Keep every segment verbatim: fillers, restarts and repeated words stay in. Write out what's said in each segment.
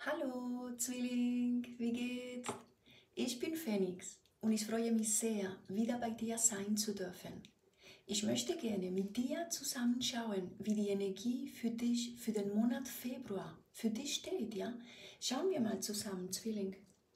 Hallo Zwilling, wie geht's? Ich bin Phoenix und ich freue mich sehr, wieder bei dir sein zu dürfen. Ich möchte gerne mit dir zusammen schauen, wie die Energie für dich für den Monat Februar für dich steht, ja? Schauen wir mal zusammen, Zwilling.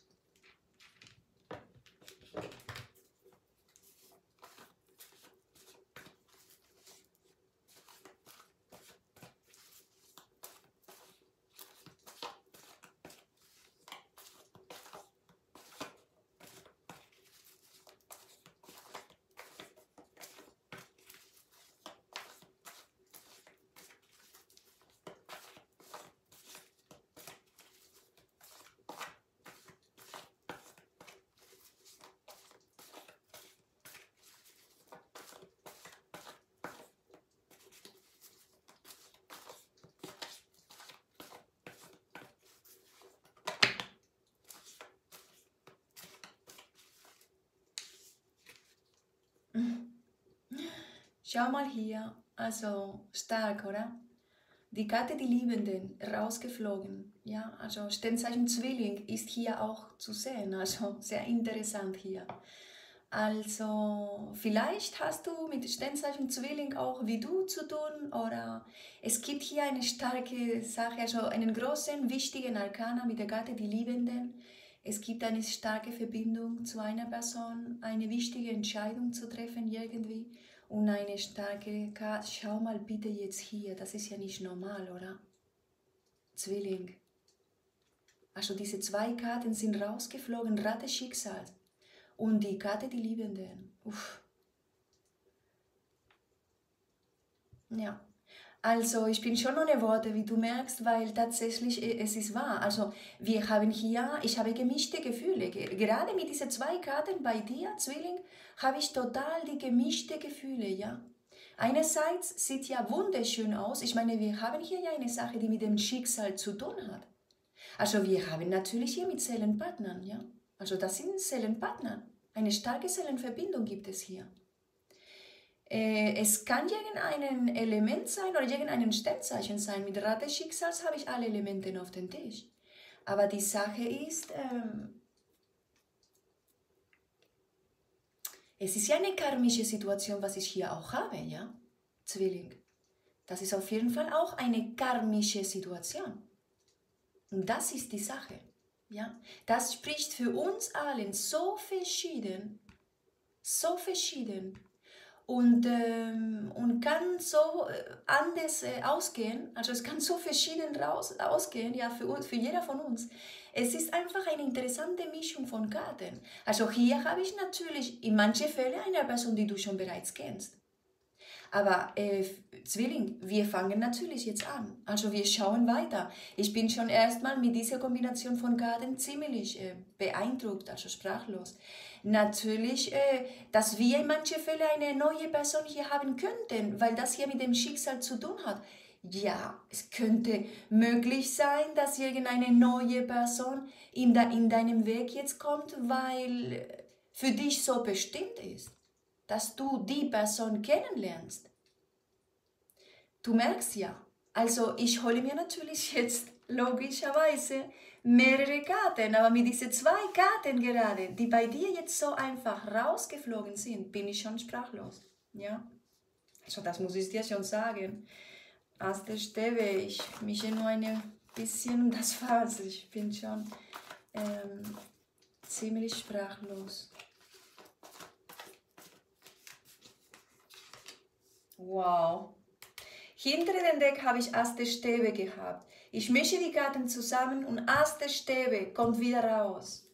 Schau mal hier, also stark, oder? Die Karte, die Liebenden, rausgeflogen. Ja, also Sternzeichen Zwilling ist hier auch zu sehen, also sehr interessant hier. Also vielleicht hast du mit Sternzeichen Zwilling auch wie du zu tun oder es gibt hier eine starke Sache, also einen großen, wichtigen Arkana mit der Karte die Liebenden. Es gibt eine starke Verbindung zu einer Person, eine wichtige Entscheidung zu treffen irgendwie und eine starke Karte. Schau mal bitte jetzt hier, das ist ja nicht normal, oder? Zwilling. Also diese zwei Karten sind rausgeflogen, Ratte Schicksal. Und die Karte die Liebenden. Uff. Ja. Also ich bin schon ohne Worte, wie du merkst, weil tatsächlich äh, es ist wahr. Also wir haben hier, ich habe gemischte Gefühle. Gerade mit diesen zwei Karten bei dir, Zwilling, habe ich total die gemischte Gefühle, ja. Einerseits sieht ja wunderschön aus. Ich meine, wir haben hier ja eine Sache, die mit dem Schicksal zu tun hat. Also wir haben natürlich hier mit Seelenpartnern, ja. Also das sind Seelenpartner. Eine starke Seelenverbindung gibt es hier. Äh, es kann irgendein Element sein oder irgendein Sternzeichen sein. Mit Rad des Schicksals habe ich alle Elemente auf dem Tisch. Aber die Sache ist, ähm, es ist ja eine karmische Situation, was ich hier auch habe, ja, Zwilling. Das ist auf jeden Fall auch eine karmische Situation. Und das ist die Sache, ja. Das spricht für uns allen so verschieden, so verschieden. Und, ähm, und kann so äh, anders äh, ausgehen, also es kann so verschieden raus, ausgehen, ja, für, uns, für jeder von uns. Es ist einfach eine interessante Mischung von Karten. Also hier habe ich natürlich in manchen Fällen eine Person, die du schon bereits kennst. Aber äh, Zwilling, wir fangen natürlich jetzt an. Also wir schauen weiter. Ich bin schon erstmal mit dieser Kombination von Karten ziemlich äh, beeindruckt, also sprachlos. Natürlich, äh, dass wir in manchen Fällen eine neue Person hier haben könnten, weil das hier mit dem Schicksal zu tun hat. Ja, es könnte möglich sein, dass irgendeine neue Person in, de in deinem Weg jetzt kommt, weil für dich so bestimmt ist, dass du die Person kennenlernst. Du merkst ja, also ich hole mir natürlich jetzt logischerweise mehrere Karten, aber mit diesen zwei Karten gerade, die bei dir jetzt so einfach rausgeflogen sind, bin ich schon sprachlos. Ja, also das muss ich dir schon sagen. Aus der Stäbe, ich mische nur ein bisschen und das war's. Ich bin schon ähm, ziemlich sprachlos. Wow. Hinter dem Deck habe ich Ass der Stäbe gehabt. Ich mische die Karten zusammen und Ass der Stäbe kommt wieder raus.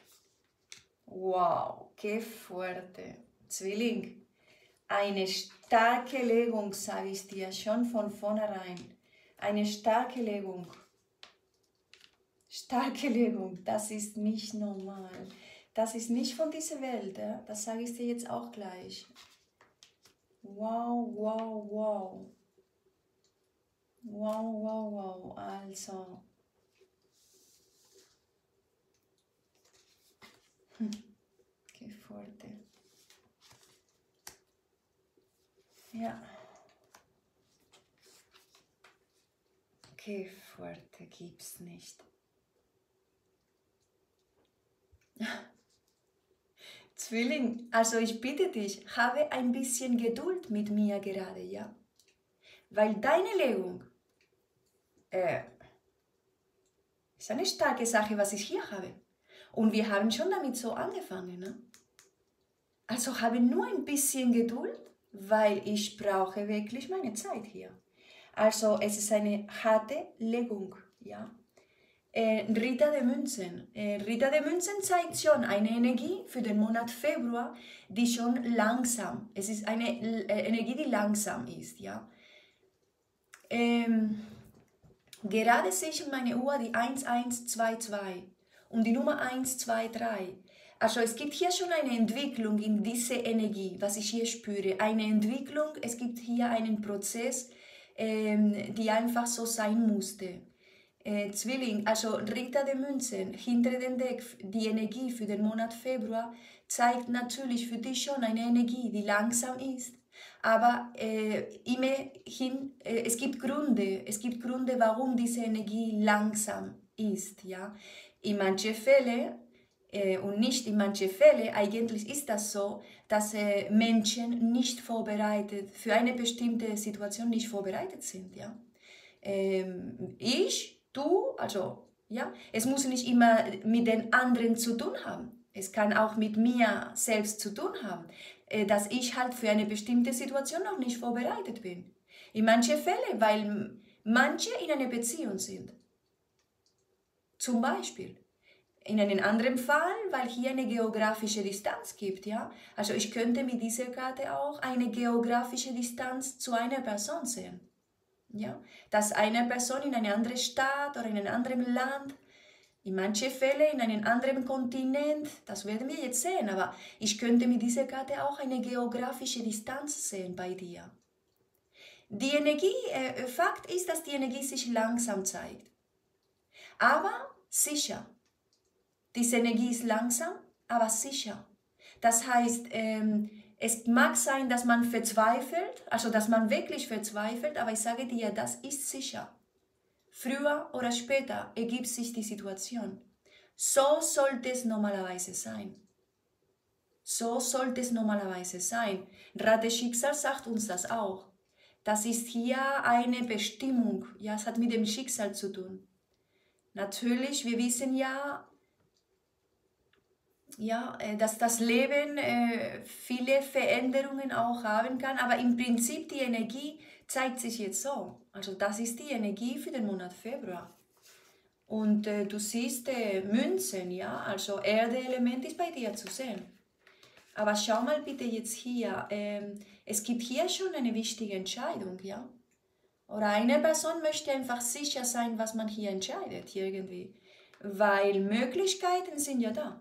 Wow, que fuerte. Zwilling, eine starke Legung, sage ich dir, schon von vornherein. Eine starke Legung. Starke Legung, das ist nicht normal. Das ist nicht von dieser Welt, ja? Das sage ich dir jetzt auch gleich. Wow, wow, wow. Wow, wow, wow, also. Hm. Qué fuerte. Ja. Qué fuerte gibt's nicht. Zwilling, also ich bitte dich, habe ein bisschen Geduld mit mir gerade, ja? Weil deine Legung äh, ist eine starke Sache, was ich hier habe. Und wir haben schon damit so angefangen, ne? Also habe nur ein bisschen Geduld, weil ich brauche wirklich meine Zeit hier. Also es ist eine harte Legung, ja? Äh, Ritter der Münzen. Äh, Ritter der Münzen zeigt schon eine Energie für den Monat Februar, die schon langsam, es ist eine äh, Energie, die langsam ist, ja. Ähm, gerade sehe ich in meiner Uhr die eins eins zwei zwei und die Nummer eins zwei drei. Also es gibt hier schon eine Entwicklung in diese Energie, was ich hier spüre. Eine Entwicklung, es gibt hier einen Prozess, ähm, die einfach so sein musste. Äh, Zwilling, also Ritter der Münzen, hinter dem Deck, die Energie für den Monat Februar zeigt natürlich für dich schon eine Energie, die langsam ist. Aber äh, immerhin, äh, es gibt Gründe, es gibt Gründe, warum diese Energie langsam ist. Ja? In manchen Fällen äh, und nicht in manchen Fällen, eigentlich ist das so, dass äh, Menschen nicht vorbereitet, für eine bestimmte Situation nicht vorbereitet sind. Ja? Ähm, ich Du, also, ja, es muss nicht immer mit den anderen zu tun haben. Es kann auch mit mir selbst zu tun haben, äh, dass ich halt für eine bestimmte Situation noch nicht vorbereitet bin. In manchen Fällen, weil manche in einer Beziehung sind. Zum Beispiel. In einem anderen Fall, weil hier eine geografische Distanz gibt, ja. Also ich könnte mit dieser Karte auch eine geografische Distanz zu einer Person sehen. Ja, dass eine Person in eine andere Stadt oder in einem anderen Land, in manchen Fällen in einem anderen Kontinent, das werden wir jetzt sehen, aber ich könnte mit dieser Karte auch eine geografische Distanz sehen bei dir. Die Energie, äh, Fakt ist, dass die Energie sich langsam zeigt, aber sicher. Diese Energie ist langsam, aber sicher. Das heißt, ähm, es mag sein, dass man verzweifelt, also dass man wirklich verzweifelt, aber ich sage dir, das ist sicher. Früher oder später ergibt sich die Situation. So sollte es normalerweise sein. So sollte es normalerweise sein. Rat des Schicksals sagt uns das auch. Das ist hier eine Bestimmung. Ja, es hat mit dem Schicksal zu tun. Natürlich, wir wissen ja, ja, dass das Leben äh, viele Veränderungen auch haben kann, aber im Prinzip die Energie zeigt sich jetzt so. Also das ist die Energie für den Monat Februar. Und äh, du siehst äh, Münzen, ja, also Erde-Element ist bei dir zu sehen. Aber schau mal bitte jetzt hier, ähm, es gibt hier schon eine wichtige Entscheidung, ja. Oder eine Person möchte einfach sicher sein, was man hier entscheidet, irgendwie. Weil Möglichkeiten sind ja da.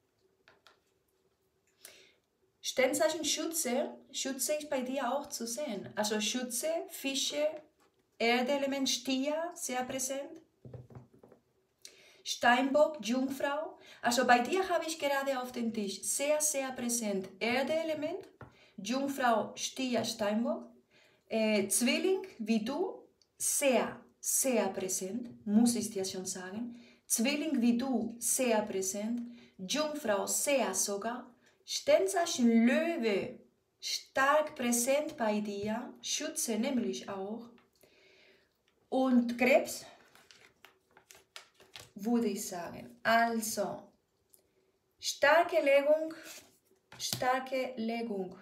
Sternzeichen Schütze, Schütze ist bei dir auch zu sehen. Also Schütze, Fische, Erdeelement Stier, sehr präsent. Steinbock, Jungfrau. Also bei dir habe ich gerade auf dem Tisch sehr, sehr präsent Erdeelement, Jungfrau, Stier, Steinbock. Äh, Zwilling, wie du, sehr, sehr präsent, muss ich dir schon sagen. Zwilling, wie du, sehr präsent. Jungfrau, sehr sogar. Sternzeichen Löwe, stark präsent bei dir, Schütze nämlich auch. Und Krebs, würde ich sagen. Also, starke Legung, starke Legung.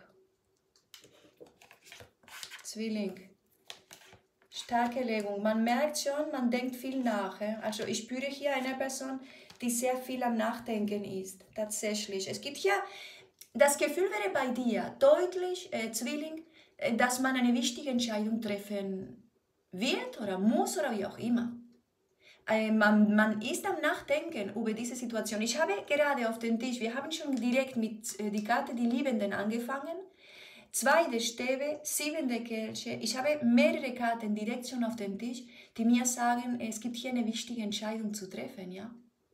Zwilling, starke Legung. Man merkt schon, man denkt viel nach. Also ich spüre hier eine Person, die sehr viel am Nachdenken ist, tatsächlich. Es gibt hier, das Gefühl wäre bei dir deutlich, äh, Zwilling, äh, dass man eine wichtige Entscheidung treffen wird oder muss oder wie auch immer. Äh, man, man ist am Nachdenken über diese Situation. Ich habe gerade auf dem Tisch, wir haben schon direkt mit äh, die Karte Die Liebenden angefangen. Zwei der Stäbe, sieben der Kelche. Ich habe mehrere Karten direkt schon auf dem Tisch, die mir sagen, es gibt hier eine wichtige Entscheidung zu treffen, ja.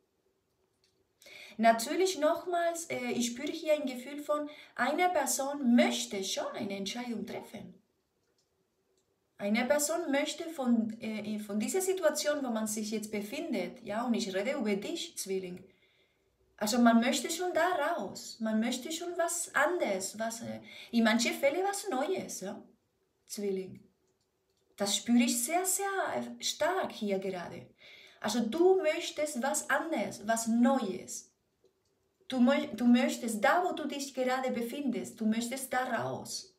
Natürlich nochmals, äh, ich spüre hier ein Gefühl von, eine Person möchte schon eine Entscheidung treffen. Eine Person möchte von, äh, von dieser Situation, wo man sich jetzt befindet, ja, und ich rede über dich, Zwilling, Also man möchte schon da raus, man möchte schon was anderes, was, äh, in manchen Fällen was Neues, ja? Zwilling. Das spüre ich sehr, sehr stark hier gerade. Also du möchtest was anderes, was Neues. Du, mö du möchtest da, wo du dich gerade befindest, du möchtest da raus.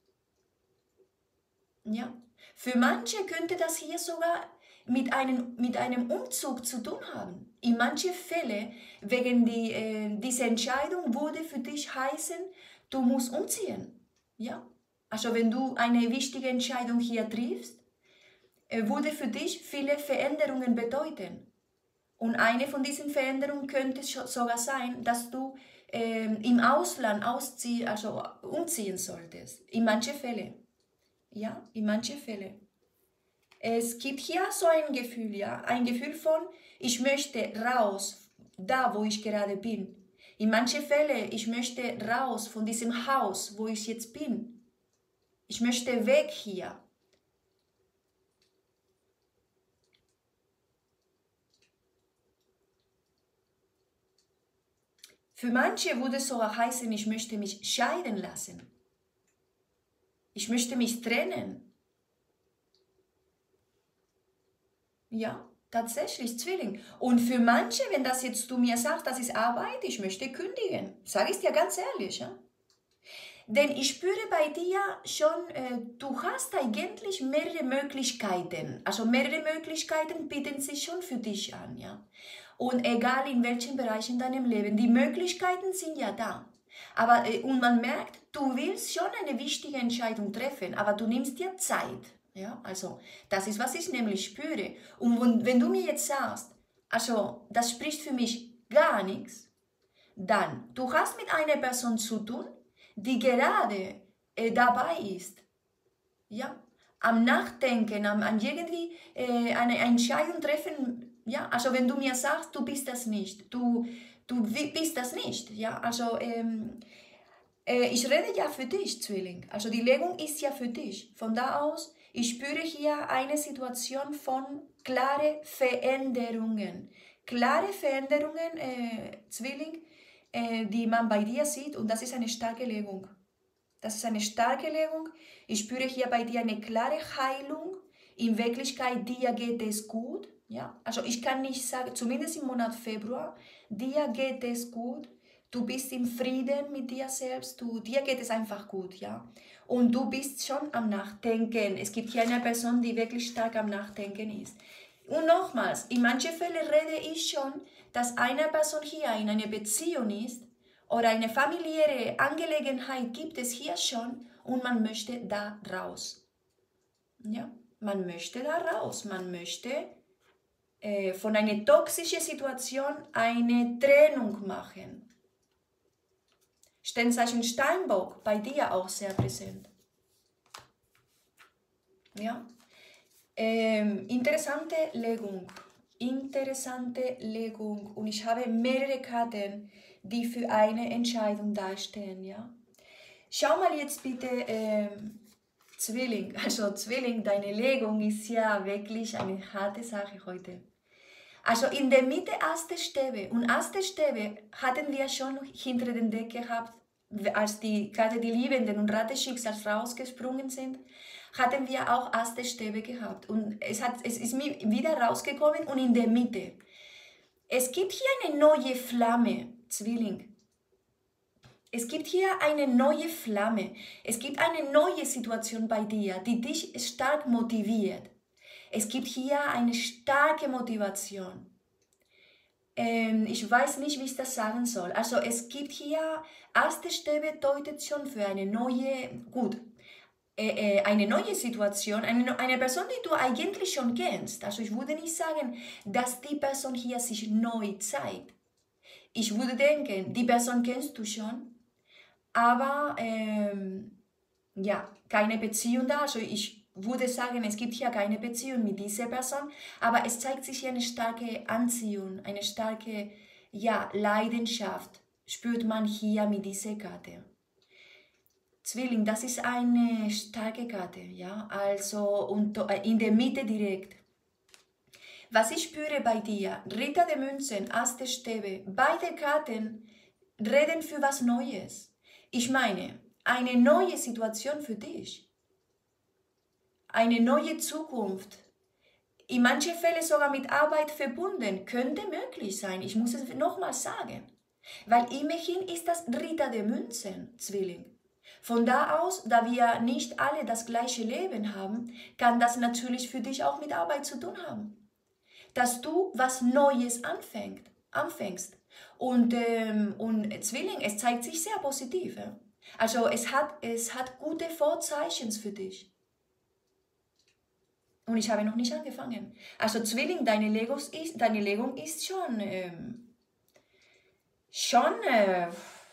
Ja? Für manche könnte das hier sogar mit einem, mit einem Umzug zu tun haben. In manchen Fällen, wegen die, äh, dieser Entscheidung würde für dich heißen, du musst umziehen. Ja? Also wenn du eine wichtige Entscheidung hier triffst, äh, würde für dich viele Veränderungen bedeuten. Und eine von diesen Veränderungen könnte sogar sein, dass du äh, im Ausland ausziehen, also umziehen solltest. In manchen Fällen. Ja, in manchen Fällen. Es gibt hier so ein Gefühl, ja, ein Gefühl von, ich möchte raus, da wo ich gerade bin. In manchen Fällen, ich möchte raus von diesem Haus, wo ich jetzt bin. Ich möchte weg hier. Für manche würde es so heißen, ich möchte mich scheiden lassen. Ich möchte mich trennen. Ja, tatsächlich, Zwilling. Und für manche, wenn das jetzt du mir sagst, das ist Arbeit, ich möchte kündigen, sage ich dir ganz ehrlich, ja? Denn ich spüre bei dir schon, äh, du hast eigentlich mehrere Möglichkeiten. Also mehrere Möglichkeiten bieten sich schon für dich an, ja? Und egal in welchem Bereich in deinem Leben, die Möglichkeiten sind ja da. Aber, äh, und man merkt, du willst schon eine wichtige Entscheidung treffen, aber du nimmst dir Zeit. Ja, also das ist, was ich nämlich spüre. Und wenn du mir jetzt sagst, also das spricht für mich gar nichts, dann, du hast mit einer Person zu tun, die gerade äh, dabei ist, ja, am Nachdenken, am, an irgendwie äh, eine Entscheidung treffen, ja, also wenn du mir sagst, du bist das nicht, du, du bist das nicht, ja, also ähm, äh, ich rede ja für dich, Zwilling, also die Legung ist ja für dich, von da aus, ich spüre hier eine Situation von klare Veränderungen. Klare Veränderungen, äh, Zwilling, äh, die man bei dir sieht, und das ist eine starke Legung. Das ist eine starke Legung. Ich spüre hier bei dir eine klare Heilung. In Wirklichkeit, dir geht es gut. Ja? Also ich kann nicht sagen, zumindest im Monat Februar, dir geht es gut. Du bist im Frieden mit dir selbst. Du, dir geht es einfach gut. Ja? Und du bist schon am Nachdenken. Es gibt hier eine Person, die wirklich stark am Nachdenken ist. Und nochmals, in manchen Fällen rede ich schon, dass eine Person hier in einer Beziehung ist oder eine familiäre Angelegenheit gibt es hier schon und man möchte da raus. Ja, man möchte da raus. Man möchte äh, von einer toxischen Situation eine Trennung machen. Sternzeichen Steinbock, bei dir auch sehr präsent. Ja. Ähm, interessante Legung. Interessante Legung. Und ich habe mehrere Karten, die für eine Entscheidung dastehen. Ja. Schau mal jetzt bitte, ähm, Zwilling. Also Zwilling, deine Legung ist ja wirklich eine harte Sache heute. Also in der Mitte erste Stäbe. Und erste Stäbe hatten wir schon hinter dem Deck gehabt, als die Karte die Liebenden und Rat des Schicksals rausgesprungen sind, hatten wir auch erste Stäbe gehabt. Und es, hat, es ist mir wieder rausgekommen und in der Mitte. Es gibt hier eine neue Flamme, Zwilling. Es gibt hier eine neue Flamme. Es gibt eine neue Situation bei dir, die dich stark motiviert. Es gibt hier eine starke Motivation. Ähm, ich weiß nicht, wie ich das sagen soll. Also es gibt hier, erste Stäbe deutet schon für eine neue, gut, äh, äh, eine neue Situation, eine, eine Person, die du eigentlich schon kennst. Also ich würde nicht sagen, dass die Person hier sich neu zeigt. Ich würde denken, die Person kennst du schon, aber ähm, ja, keine Beziehung da. Also ich würde sagen, es gibt hier keine Beziehung mit dieser Person, aber es zeigt sich hier eine starke Anziehung, eine starke, ja, Leidenschaft, spürt man hier mit dieser Karte. Zwilling, das ist eine starke Karte, ja, also und in der Mitte direkt. Was ich spüre bei dir, Ritter der Münzen, Ass der Stäbe, beide Karten reden für was Neues. Ich meine, eine neue Situation für dich. Eine neue Zukunft. In manchen Fällen sogar mit Arbeit verbunden. Könnte möglich sein. Ich muss es nochmal sagen. Weil immerhin ist das Ritter der Münzen, Zwilling. Von da aus, da wir nicht alle das gleiche Leben haben, kann das natürlich für dich auch mit Arbeit zu tun haben. Dass du was Neues anfängt, anfängst. Und, ähm, und Zwilling, es zeigt sich sehr positiv. Ja? Also es hat, es hat gute Vorzeichen für dich. Und ich habe noch nicht angefangen. Also Zwilling, deine, Legos ist, deine Legung ist schon, ähm, schon, äh,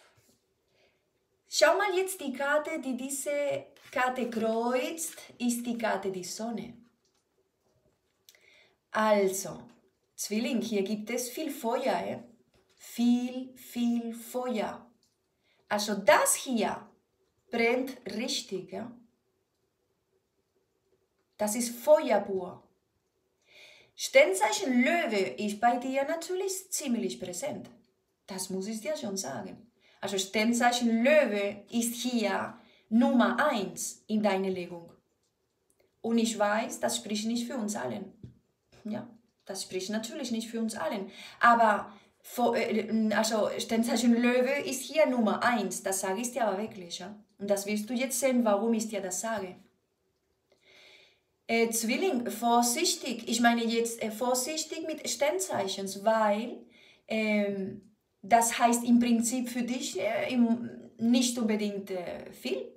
schau mal jetzt die Karte, die diese Karte kreuzt, ist die Karte die Sonne. Also, Zwilling, hier gibt es viel Feuer, eh? viel, viel Feuer. Also das hier brennt richtig, ja? Das ist Feuer pur. Sternzeichen Löwe ist bei dir natürlich ziemlich präsent. Das muss ich dir schon sagen. Also Sternzeichen Löwe ist hier Nummer eins in deiner Legung. Und ich weiß, das spricht nicht für uns allen. Ja, das spricht natürlich nicht für uns allen. Aber also Sternzeichen Löwe ist hier Nummer eins. Das sage ich dir aber wirklich. Ja? Und das wirst du jetzt sehen, warum ich dir das sage. Äh, Zwilling, vorsichtig, ich meine jetzt äh, vorsichtig mit Sternzeichen, weil ähm, das heißt im Prinzip für dich äh, im, nicht unbedingt äh, viel.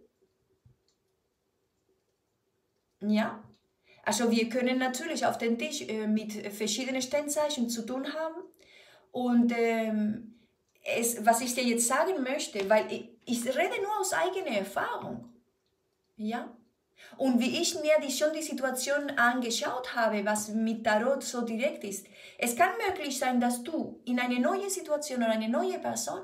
Ja, also wir können natürlich auf dem Tisch äh, mit verschiedenen Sternzeichen zu tun haben und ähm, es, was ich dir jetzt sagen möchte, weil ich, ich rede nur aus eigener Erfahrung, ja. Und wie ich mir die, schon die Situation angeschaut habe, was mit Tarot so direkt ist, es kann möglich sein, dass du in eine neue Situation oder eine neue Person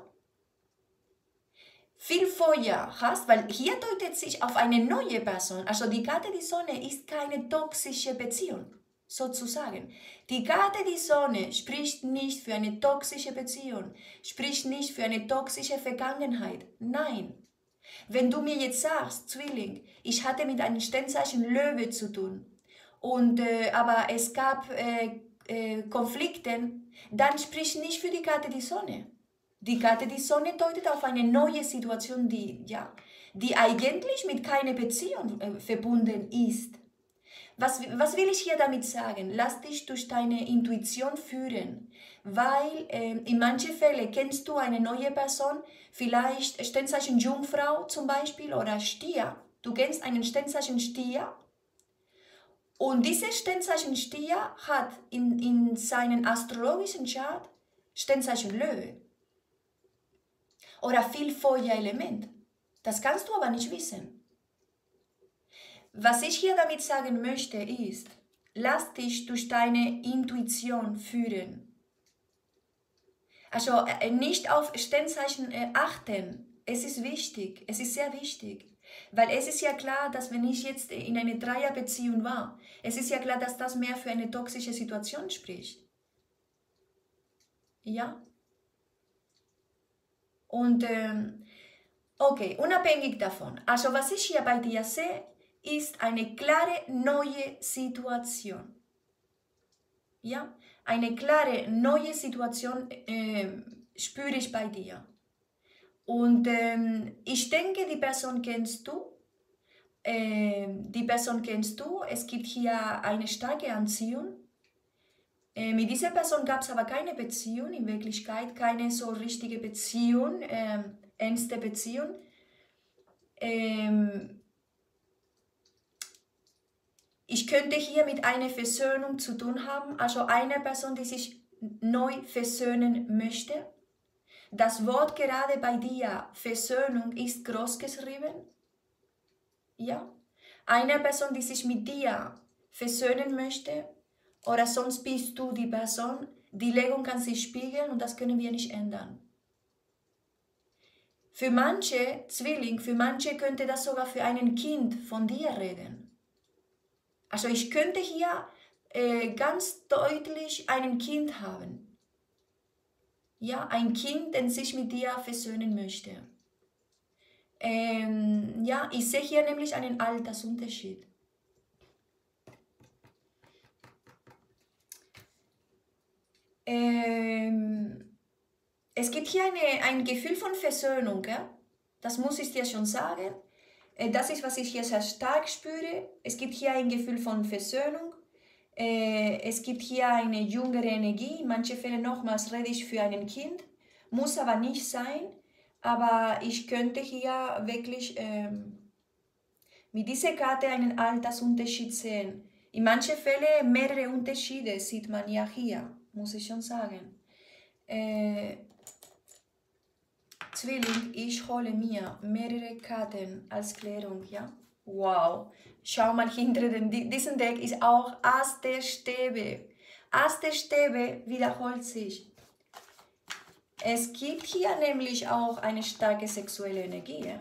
viel Feuer hast, weil hier deutet sich auf eine neue Person. Also die Karte die Sonne ist keine toxische Beziehung, sozusagen. Die Karte die Sonne spricht nicht für eine toxische Beziehung, spricht nicht für eine toxische Vergangenheit. Nein. Wenn du mir jetzt sagst, Zwilling, ich hatte mit einem Sternzeichen Löwe zu tun, und, äh, aber es gab äh, äh, Konflikte, dann sprich nicht für die Karte die Sonne. Die Karte die Sonne deutet auf eine neue Situation, die, ja, die eigentlich mit keiner Beziehung äh, verbunden ist. Was, was will ich hier damit sagen? Lass dich durch deine Intuition führen, weil äh, in manchen Fällen kennst du eine neue Person, vielleicht Sternzeichen Jungfrau zum Beispiel oder Stier. Du kennst einen Sternzeichen Stier und dieses Sternzeichen Stier hat in, in seinem astrologischen Chart Sternzeichen Löwe oder viel Feuerelement. Das kannst du aber nicht wissen. Was ich hier damit sagen möchte ist, lass dich durch deine Intuition führen. Also äh, nicht auf Sternzeichen äh, achten. Es ist wichtig, es ist sehr wichtig. Weil es ist ja klar, dass wenn ich jetzt in einer Dreierbeziehung war, es ist ja klar, dass das mehr für eine toxische Situation spricht. Ja? Und ähm, okay, unabhängig davon. Also was ich hier bei dir sehe, ist eine klare neue Situation. Ja, eine klare neue Situation äh, spüre ich bei dir. Und ähm, ich denke, die Person kennst du. Äh, die Person kennst du. Es gibt hier eine starke Anziehung. Äh, mit dieser Person gab es aber keine Beziehung, in Wirklichkeit keine so richtige Beziehung, äh, ernste Beziehung. Ähm, Ich könnte hier mit einer Versöhnung zu tun haben, also einer Person, die sich neu versöhnen möchte. Das Wort gerade bei dir, Versöhnung, ist groß geschrieben. Ja? Eine Person, die sich mit dir versöhnen möchte, oder sonst bist du die Person. Die Legung kann sich spiegeln und das können wir nicht ändern. Für manche, Zwilling, für manche könnte das sogar für ein Kind von dir reden. Also ich könnte hier äh, ganz deutlich ein Kind haben. Ja, ein Kind, das sich mit dir versöhnen möchte. Ähm, ja, ich sehe hier nämlich einen Altersunterschied. Ähm, es gibt hier eine, ein Gefühl von Versöhnung, ja? Das muss ich dir schon sagen. Äh, das ist, was ich hier sehr stark spüre. Es gibt hier ein Gefühl von Versöhnung. Äh, es gibt hier eine jüngere Energie. In manchen Fällen nochmals rede ich für ein Kind. Muss aber nicht sein. Aber ich könnte hier wirklich ähm, mit dieser Karte einen Altersunterschied sehen. In manchen Fällen mehrere Unterschiede sieht man ja hier, muss ich schon sagen. Äh, Zwilling, ich hole mir mehrere Karten als Klärung, ja? Wow, schau mal hinter den, diesem Deck ist auch Ass der Stäbe. Ass der Stäbe wiederholt sich. Es gibt hier nämlich auch eine starke sexuelle Energie, ja?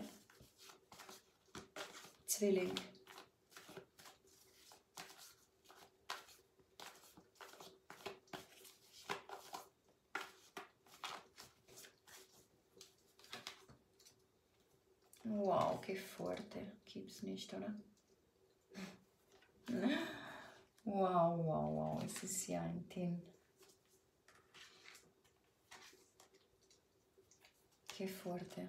Zwilling. Wow, qué fuerte. Gibt's nicht, oder? Wow, wow, wow. Es ist ja ein Ding. Qué fuerte.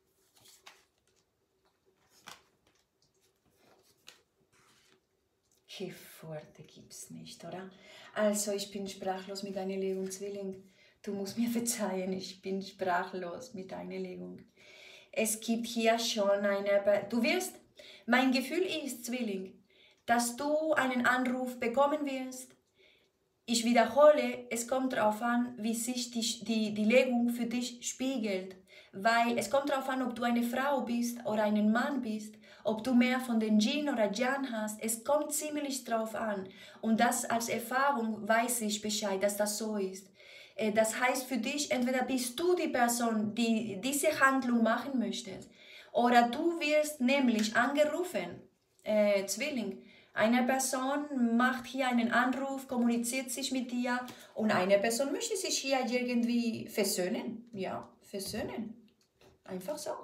Qué fuerte gibt's nicht, oder? Also, ich bin sprachlos mit deiner Legung, Zwilling. Du musst mir verzeihen, ich bin sprachlos mit deiner Legung. Es gibt hier schon eine... Du wirst... Mein Gefühl ist, Zwilling, dass du einen Anruf bekommen wirst. Ich wiederhole, es kommt darauf an, wie sich die, die, die Legung für dich spiegelt. Weil es kommt darauf an, ob du eine Frau bist oder ein Mann bist, ob du mehr von den Yin oder Yang hast. Es kommt ziemlich drauf an. Und das als Erfahrung weiß ich Bescheid, dass das so ist. Das heißt für dich, entweder bist du die Person, die diese Handlung machen möchte, oder du wirst nämlich angerufen, äh, Zwilling. Eine Person macht hier einen Anruf, kommuniziert sich mit dir und eine Person möchte sich hier irgendwie versöhnen. Ja, versöhnen. Einfach so.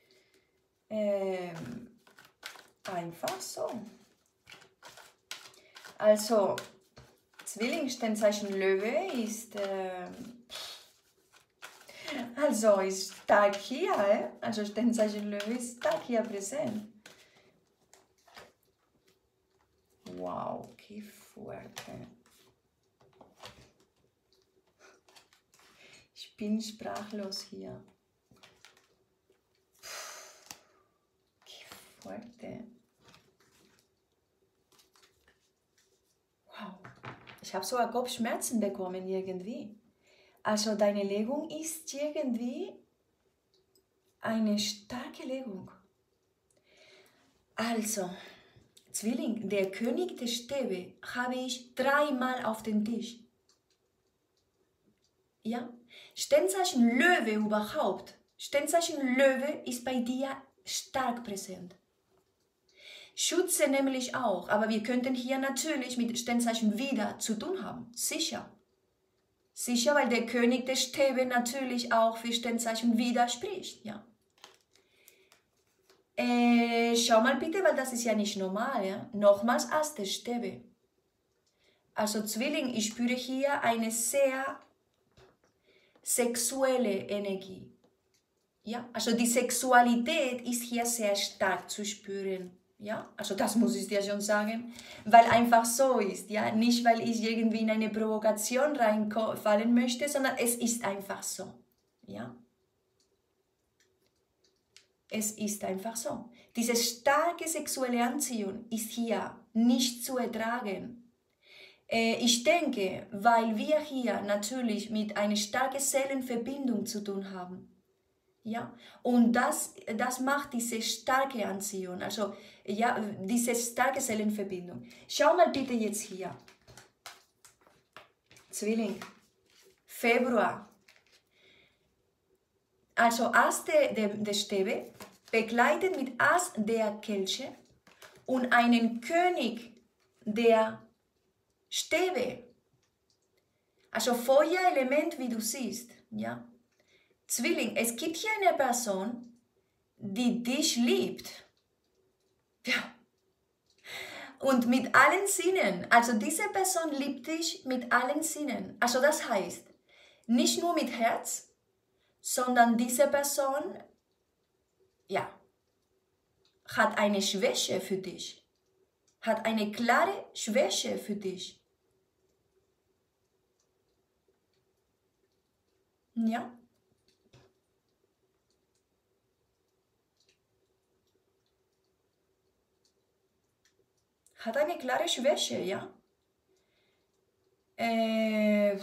Ähm, einfach so. Also, Zwilling, Sternzeichen Löwe ist, äh, also ist stark hier, äh? Also Sternzeichen Löwe ist stark hier präsent. Wow, qué fuerte. Ich bin sprachlos hier. Qué fuerte. Wow. Ich habe sogar Kopfschmerzen bekommen irgendwie. Also deine Legung ist irgendwie eine starke Legung. Also, Zwilling, der König der Stäbe habe ich dreimal auf den Tisch. Ja? Sternzeichen Löwe überhaupt. Sternzeichen Löwe ist bei dir stark präsent. Schütze nämlich auch, aber wir könnten hier natürlich mit Sternzeichen Widder zu tun haben. Sicher. Sicher, weil der König der Stäbe natürlich auch für Sternzeichen Widder spricht. Ja. Äh, schau mal bitte, weil das ist ja nicht normal. Ja? Nochmals Ass der Stäbe. Also Zwilling, ich spüre hier eine sehr sexuelle Energie. Ja? Also die Sexualität ist hier sehr stark zu spüren. Ja? Also das muss ich dir schon sagen, weil einfach so ist. Ja? Nicht, weil ich irgendwie in eine Provokation reinfallen möchte, sondern es ist einfach so. Ja? Es ist einfach so. Diese starke sexuelle Anziehung ist hier nicht zu ertragen. Äh, ich denke, weil wir hier natürlich mit einer starken Seelenverbindung zu tun haben. Ja, und das, das macht diese starke Anziehung, also ja, diese starke Seelenverbindung. Schau mal bitte jetzt hier. Zwilling, Februar. Also Ass der, der, der Stäbe, begleitet mit Ass der Kelche und einen König der Stäbe. Also Feuerelement, wie du siehst. Ja? Zwilling, es gibt hier eine Person, die dich liebt. Ja. Und mit allen Sinnen. Also diese Person liebt dich mit allen Sinnen. Also das heißt, nicht nur mit Herz, sondern diese Person, ja, hat eine Schwäche für dich. Hat eine klare Schwäche für dich. Ja. Hat eine klare Schwäche, ja. Äh,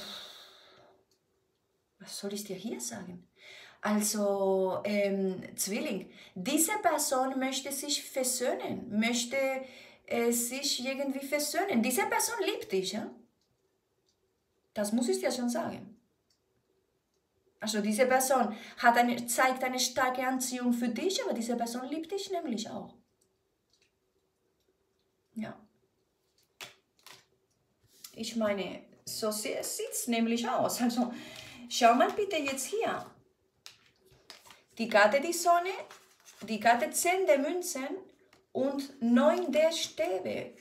was soll ich dir hier sagen? Also, ähm, Zwilling, diese Person möchte sich versöhnen, möchte äh, sich irgendwie versöhnen. Diese Person liebt dich, ja? Das muss ich dir schon sagen. Also diese Person hat eine, zeigt eine starke Anziehung für dich, aber diese Person liebt dich nämlich auch. Ja. Ich meine, so sieht es nämlich aus. Also, schau mal bitte jetzt hier. Die Karte die Sonne, die Karte zehn der Münzen und neun der Stäbe.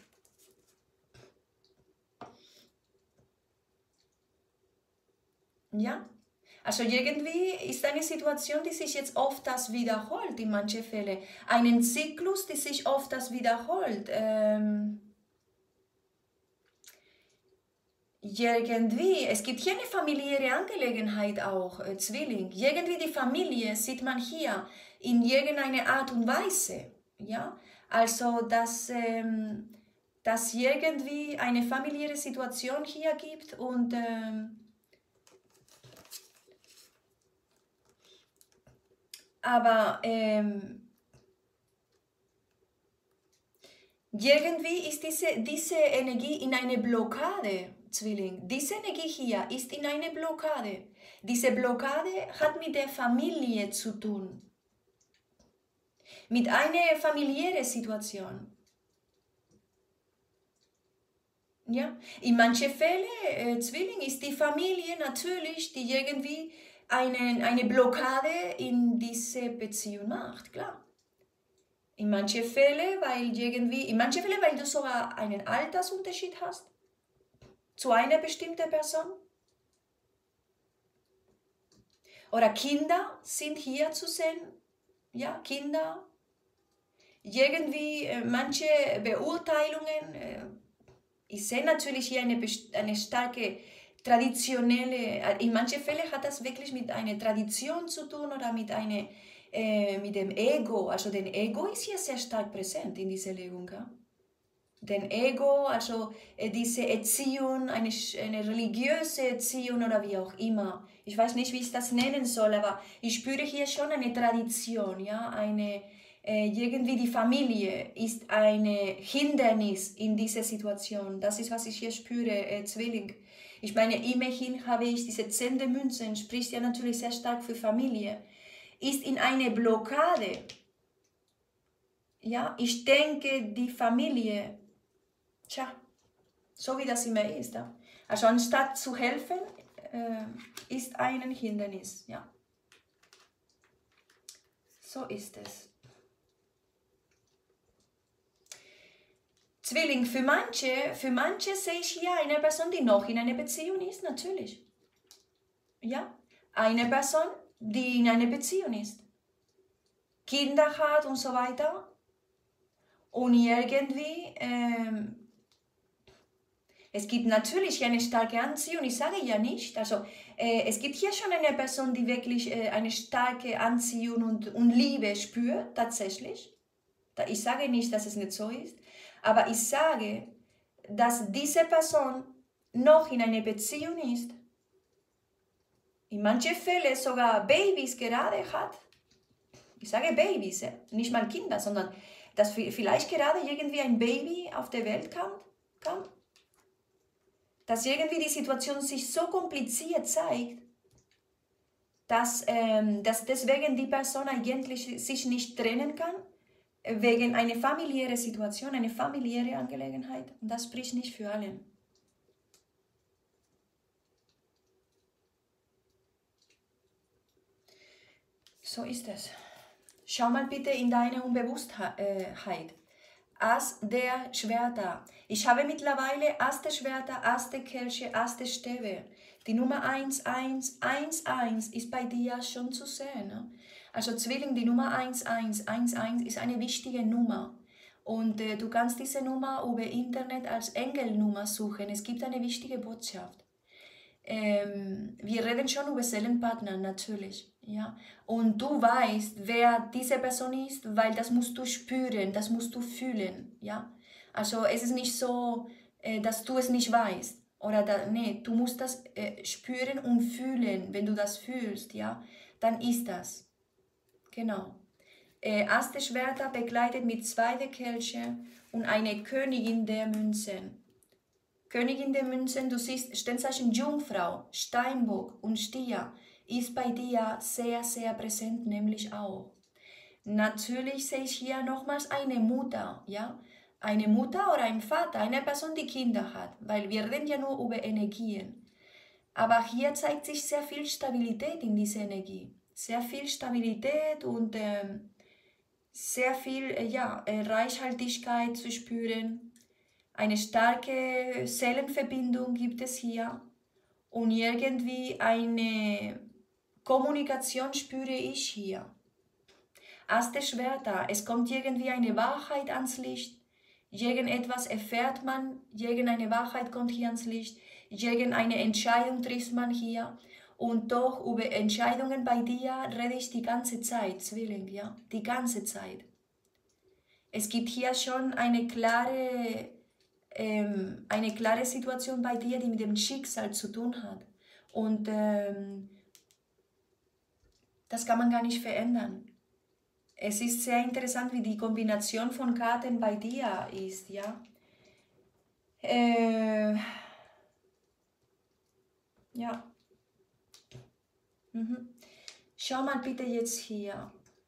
Ja? Also irgendwie ist eine Situation, die sich jetzt oft das wiederholt in manchen Fällen. Einen Zyklus, der sich oft das wiederholt. Ähm Irgendwie, es gibt hier eine familiäre Angelegenheit auch, äh, Zwilling. Irgendwie die Familie sieht man hier in irgendeiner Art und Weise. Ja? Also, dass, ähm, dass irgendwie eine familiäre Situation hier gibt und ähm, aber ähm, irgendwie ist diese, diese Energie in eine Blockade, Zwilling. Diese Energie hier ist in eine Blockade. Diese Blockade hat mit der Familie zu tun. Mit einer familiären Situation. Ja? In manchen Fällen, äh, Zwilling, ist die Familie natürlich, die irgendwie eine, eine Blockade in diese Beziehung macht, klar. In manchen Fällen, weil irgendwie, in manchen Fällen, weil du sogar einen Altersunterschied hast zu einer bestimmten Person. Oder Kinder sind hier zu sehen. Ja, Kinder. Irgendwie äh, manche Beurteilungen. Äh, ich sehe natürlich hier eine, eine starke traditionelle, in manchen Fällen hat das wirklich mit einer Tradition zu tun oder mit, eine, äh, mit dem Ego. Also der Ego ist hier sehr stark präsent in dieser Legung. Ja? Den Ego, also äh, diese Erziehung, eine, eine religiöse Erziehung oder wie auch immer. Ich weiß nicht, wie ich das nennen soll, aber ich spüre hier schon eine Tradition, ja, eine, äh, irgendwie die Familie ist ein Hindernis in dieser Situation. Das ist, was ich hier spüre, äh, Zwilling. Ich meine, immerhin habe ich diese zehn der Münzen, spricht ja natürlich sehr stark für Familie, ist in eine Blockade. Ja, ich denke, die Familie, tja, so wie das immer ist. Ja. Also anstatt zu helfen, äh, ist ein Hindernis. Ja. So ist es. Zwilling, für manche, für manche sehe ich hier eine Person, die noch in einer Beziehung ist, natürlich. Ja, eine Person, die in einer Beziehung ist. Kinder hat und so weiter. Und irgendwie, ähm, es gibt natürlich eine starke Anziehung, ich sage ja nicht, also äh, es gibt hier schon eine Person, die wirklich äh, eine starke Anziehung und, und Liebe spürt, tatsächlich. Ich sage nicht, dass es nicht so ist, aber ich sage, dass diese Person noch in einer Beziehung ist, in manchen Fällen sogar Babys gerade hat. Ich sage Babys, nicht mal Kinder, sondern dass vielleicht gerade irgendwie ein Baby auf der Welt kam, kam. Dass irgendwie die Situation sich so kompliziert zeigt, dass, ähm, dass deswegen die Person eigentlich sich nicht trennen kann, wegen einer familiären Situation, einer familiären Angelegenheit. Und das spricht nicht für alle. So ist es. Schau mal bitte in deine Unbewusstheit. Ass der Schwerter. Ich habe mittlerweile Ass der Schwerter, Ass der Kelche, Ass der Stäbe. Die Nummer eins eins eins eins ist bei dir schon zu sehen. Ne? Also Zwilling, die Nummer eins eins eins eins ist eine wichtige Nummer. Und äh, du kannst diese Nummer über Internet als Engelnummer suchen. Es gibt eine wichtige Botschaft. Ähm, wir reden schon über Seelenpartner, natürlich. Ja? Und du weißt, wer diese Person ist, weil das musst du spüren, das musst du fühlen. Ja? Also es ist nicht so, äh, dass du es nicht weißt. Oder da, nee, du musst das äh, spüren und fühlen. Wenn du das fühlst, ja, dann ist das. Genau. Äh, Ass der Schwerter begleitet mit zwei der Kelche und eine Königin der Münzen. Königin der Münzen, du siehst Sternzeichen Jungfrau, Steinbock und Stier, ist bei dir sehr, sehr präsent, nämlich auch. Natürlich sehe ich hier nochmals eine Mutter, ja, eine Mutter oder ein Vater, eine Person, die Kinder hat, weil wir reden ja nur über Energien. Aber hier zeigt sich sehr viel Stabilität in dieser Energie, sehr viel Stabilität und äh, sehr viel äh, ja, äh, Reichhaltigkeit zu spüren. Eine starke Seelenverbindung gibt es hier und irgendwie eine Kommunikation spüre ich hier. Ass der Schwerter, es kommt irgendwie eine Wahrheit ans Licht, irgendetwas erfährt man, irgendeine Wahrheit kommt hier ans Licht, irgendeine Entscheidung trifft man hier und doch über Entscheidungen bei dir rede ich die ganze Zeit, Zwilling, ja, die ganze Zeit. Es gibt hier schon eine klare Ähm, eine klare Situation bei dir, die mit dem Schicksal zu tun hat. Und ähm, das kann man gar nicht verändern. Es ist sehr interessant, wie die Kombination von Karten bei dir ist, ja. Äh, ja. Mhm. Schau mal bitte jetzt hier.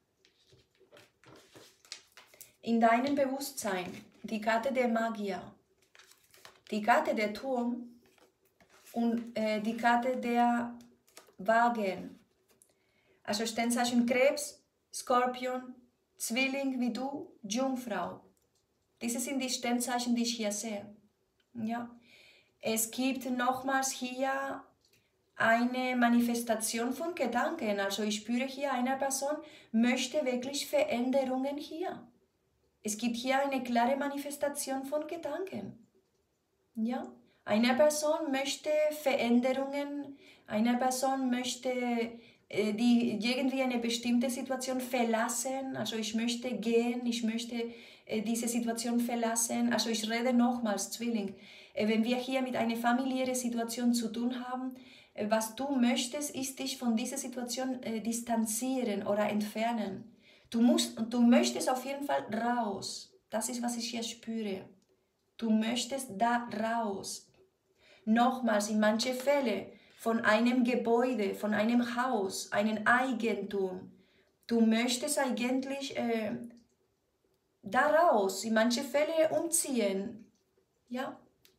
In deinem Bewusstsein, die Karte der Magier. Die Karte der Turm und äh, die Karte der Wagen. Also Sternzeichen Krebs, Skorpion, Zwilling wie du, Jungfrau. Diese sind die Sternzeichen, die ich hier sehe. Ja. Es gibt nochmals hier eine Manifestation von Gedanken. Also ich spüre hier, eine Person möchte wirklich Veränderungen hier. Es gibt hier eine klare Manifestation von Gedanken. Ja, eine Person möchte Veränderungen, eine Person möchte äh, die irgendwie eine bestimmte Situation verlassen, also ich möchte gehen, ich möchte äh, diese Situation verlassen, also ich rede nochmals, Zwilling, äh, wenn wir hier mit einer familiären Situation zu tun haben, äh, was du möchtest, ist dich von dieser Situation äh, distanzieren oder entfernen. Du, musst, du möchtest auf jeden Fall raus, das ist, was ich hier spüre. Du möchtest da raus. Nochmals, in manchen Fällen von einem Gebäude, von einem Haus, einem Eigentum. Du möchtest eigentlich äh, da raus, in manchen Fällen umziehen. Ja?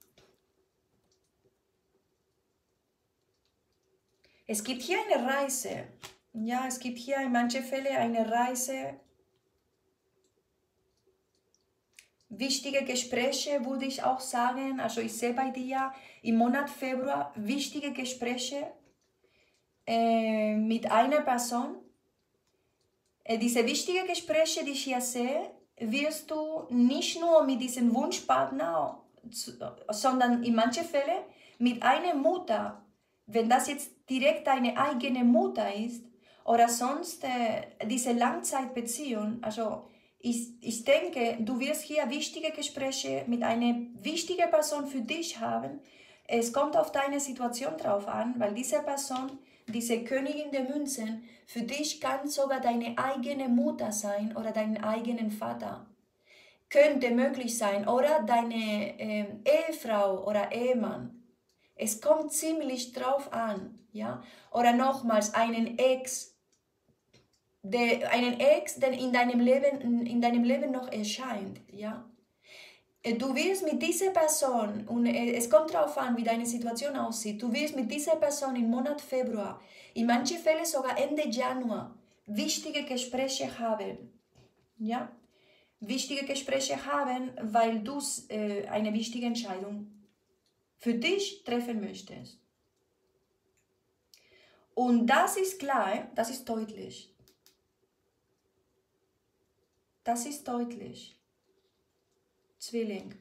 Es gibt hier eine Reise. Ja, es gibt hier in manchen Fällen eine Reise. Wichtige Gespräche würde ich auch sagen, also ich sehe bei dir im Monat Februar wichtige Gespräche äh, mit einer Person. Äh, diese wichtigen Gespräche, die ich hier sehe, wirst du nicht nur mit diesem Wunschpartner, sondern in manchen Fällen mit einer Mutter, wenn das jetzt direkt deine eigene Mutter ist oder sonst äh, diese Langzeitbeziehung, also Ich, ich denke, du wirst hier wichtige Gespräche mit einer wichtigen Person für dich haben. Es kommt auf deine Situation drauf an, weil diese Person, diese Königin der Münzen, für dich kann sogar deine eigene Mutter sein oder deinen eigenen Vater. Könnte möglich sein oder deine äh, Ehefrau oder Ehemann. Es kommt ziemlich drauf an, ja. Oder nochmals einen Ex. Der, einen Ex, der in deinem Leben, in deinem Leben noch erscheint, ja. Du wirst mit dieser Person, und es kommt darauf an, wie deine Situation aussieht, du wirst mit dieser Person im Monat Februar, in manchen Fällen sogar Ende Januar, wichtige Gespräche haben. Ja? Wichtige Gespräche haben, weil du äh, eine wichtige Entscheidung für dich treffen möchtest. Und das ist klar, das ist deutlich. Das ist deutlich. Zwilling.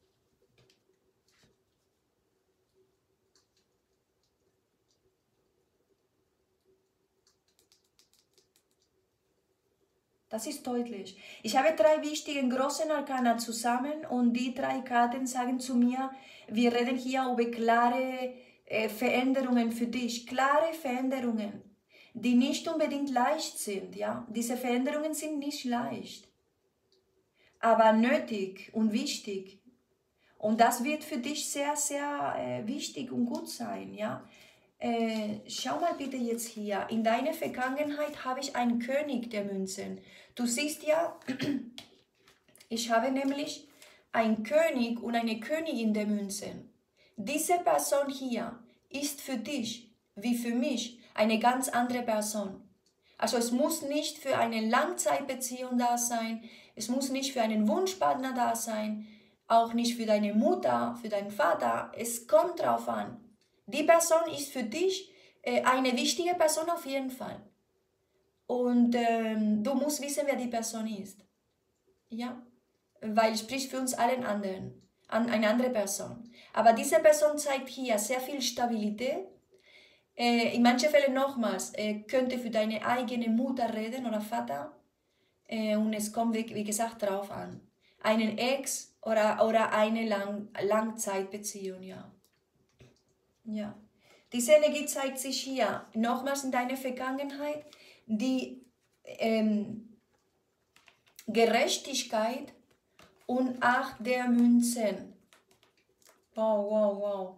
Das ist deutlich. Ich habe drei wichtige großen Arkana zusammen und die drei Karten sagen zu mir, wir reden hier über klare äh, Veränderungen für dich. Klare Veränderungen, die nicht unbedingt leicht sind. Ja? Diese Veränderungen sind nicht leicht, aber nötig und wichtig. Und das wird für dich sehr, sehr äh, wichtig und gut sein. Ja? Äh, schau mal bitte jetzt hier. In deiner Vergangenheit habe ich einen König der Münzen. Du siehst ja, ich habe nämlich einen König und eine Königin der Münzen. Diese Person hier ist für dich, wie für mich, eine ganz andere Person. Also es muss nicht für eine Langzeitbeziehung da sein, es muss nicht für einen Wunschpartner da sein, auch nicht für deine Mutter, für deinen Vater. Es kommt drauf an. Die Person ist für dich äh, eine wichtige Person auf jeden Fall. Und ähm, du musst wissen, wer die Person ist. Ja? Weil es spricht für uns allen anderen, an eine andere Person. Aber diese Person zeigt hier sehr viel Stabilität. Äh, in manchen Fällen nochmals, äh, könnte für deine eigene Mutter reden oder Vater. Äh, und es kommt, wie, wie gesagt, drauf an. Einen Ex oder, oder eine Lang Langzeitbeziehung, ja. Ja. Diese Energie zeigt sich hier nochmals in deiner Vergangenheit. Die ähm, Gerechtigkeit und Acht der Münzen. Wow, wow, wow.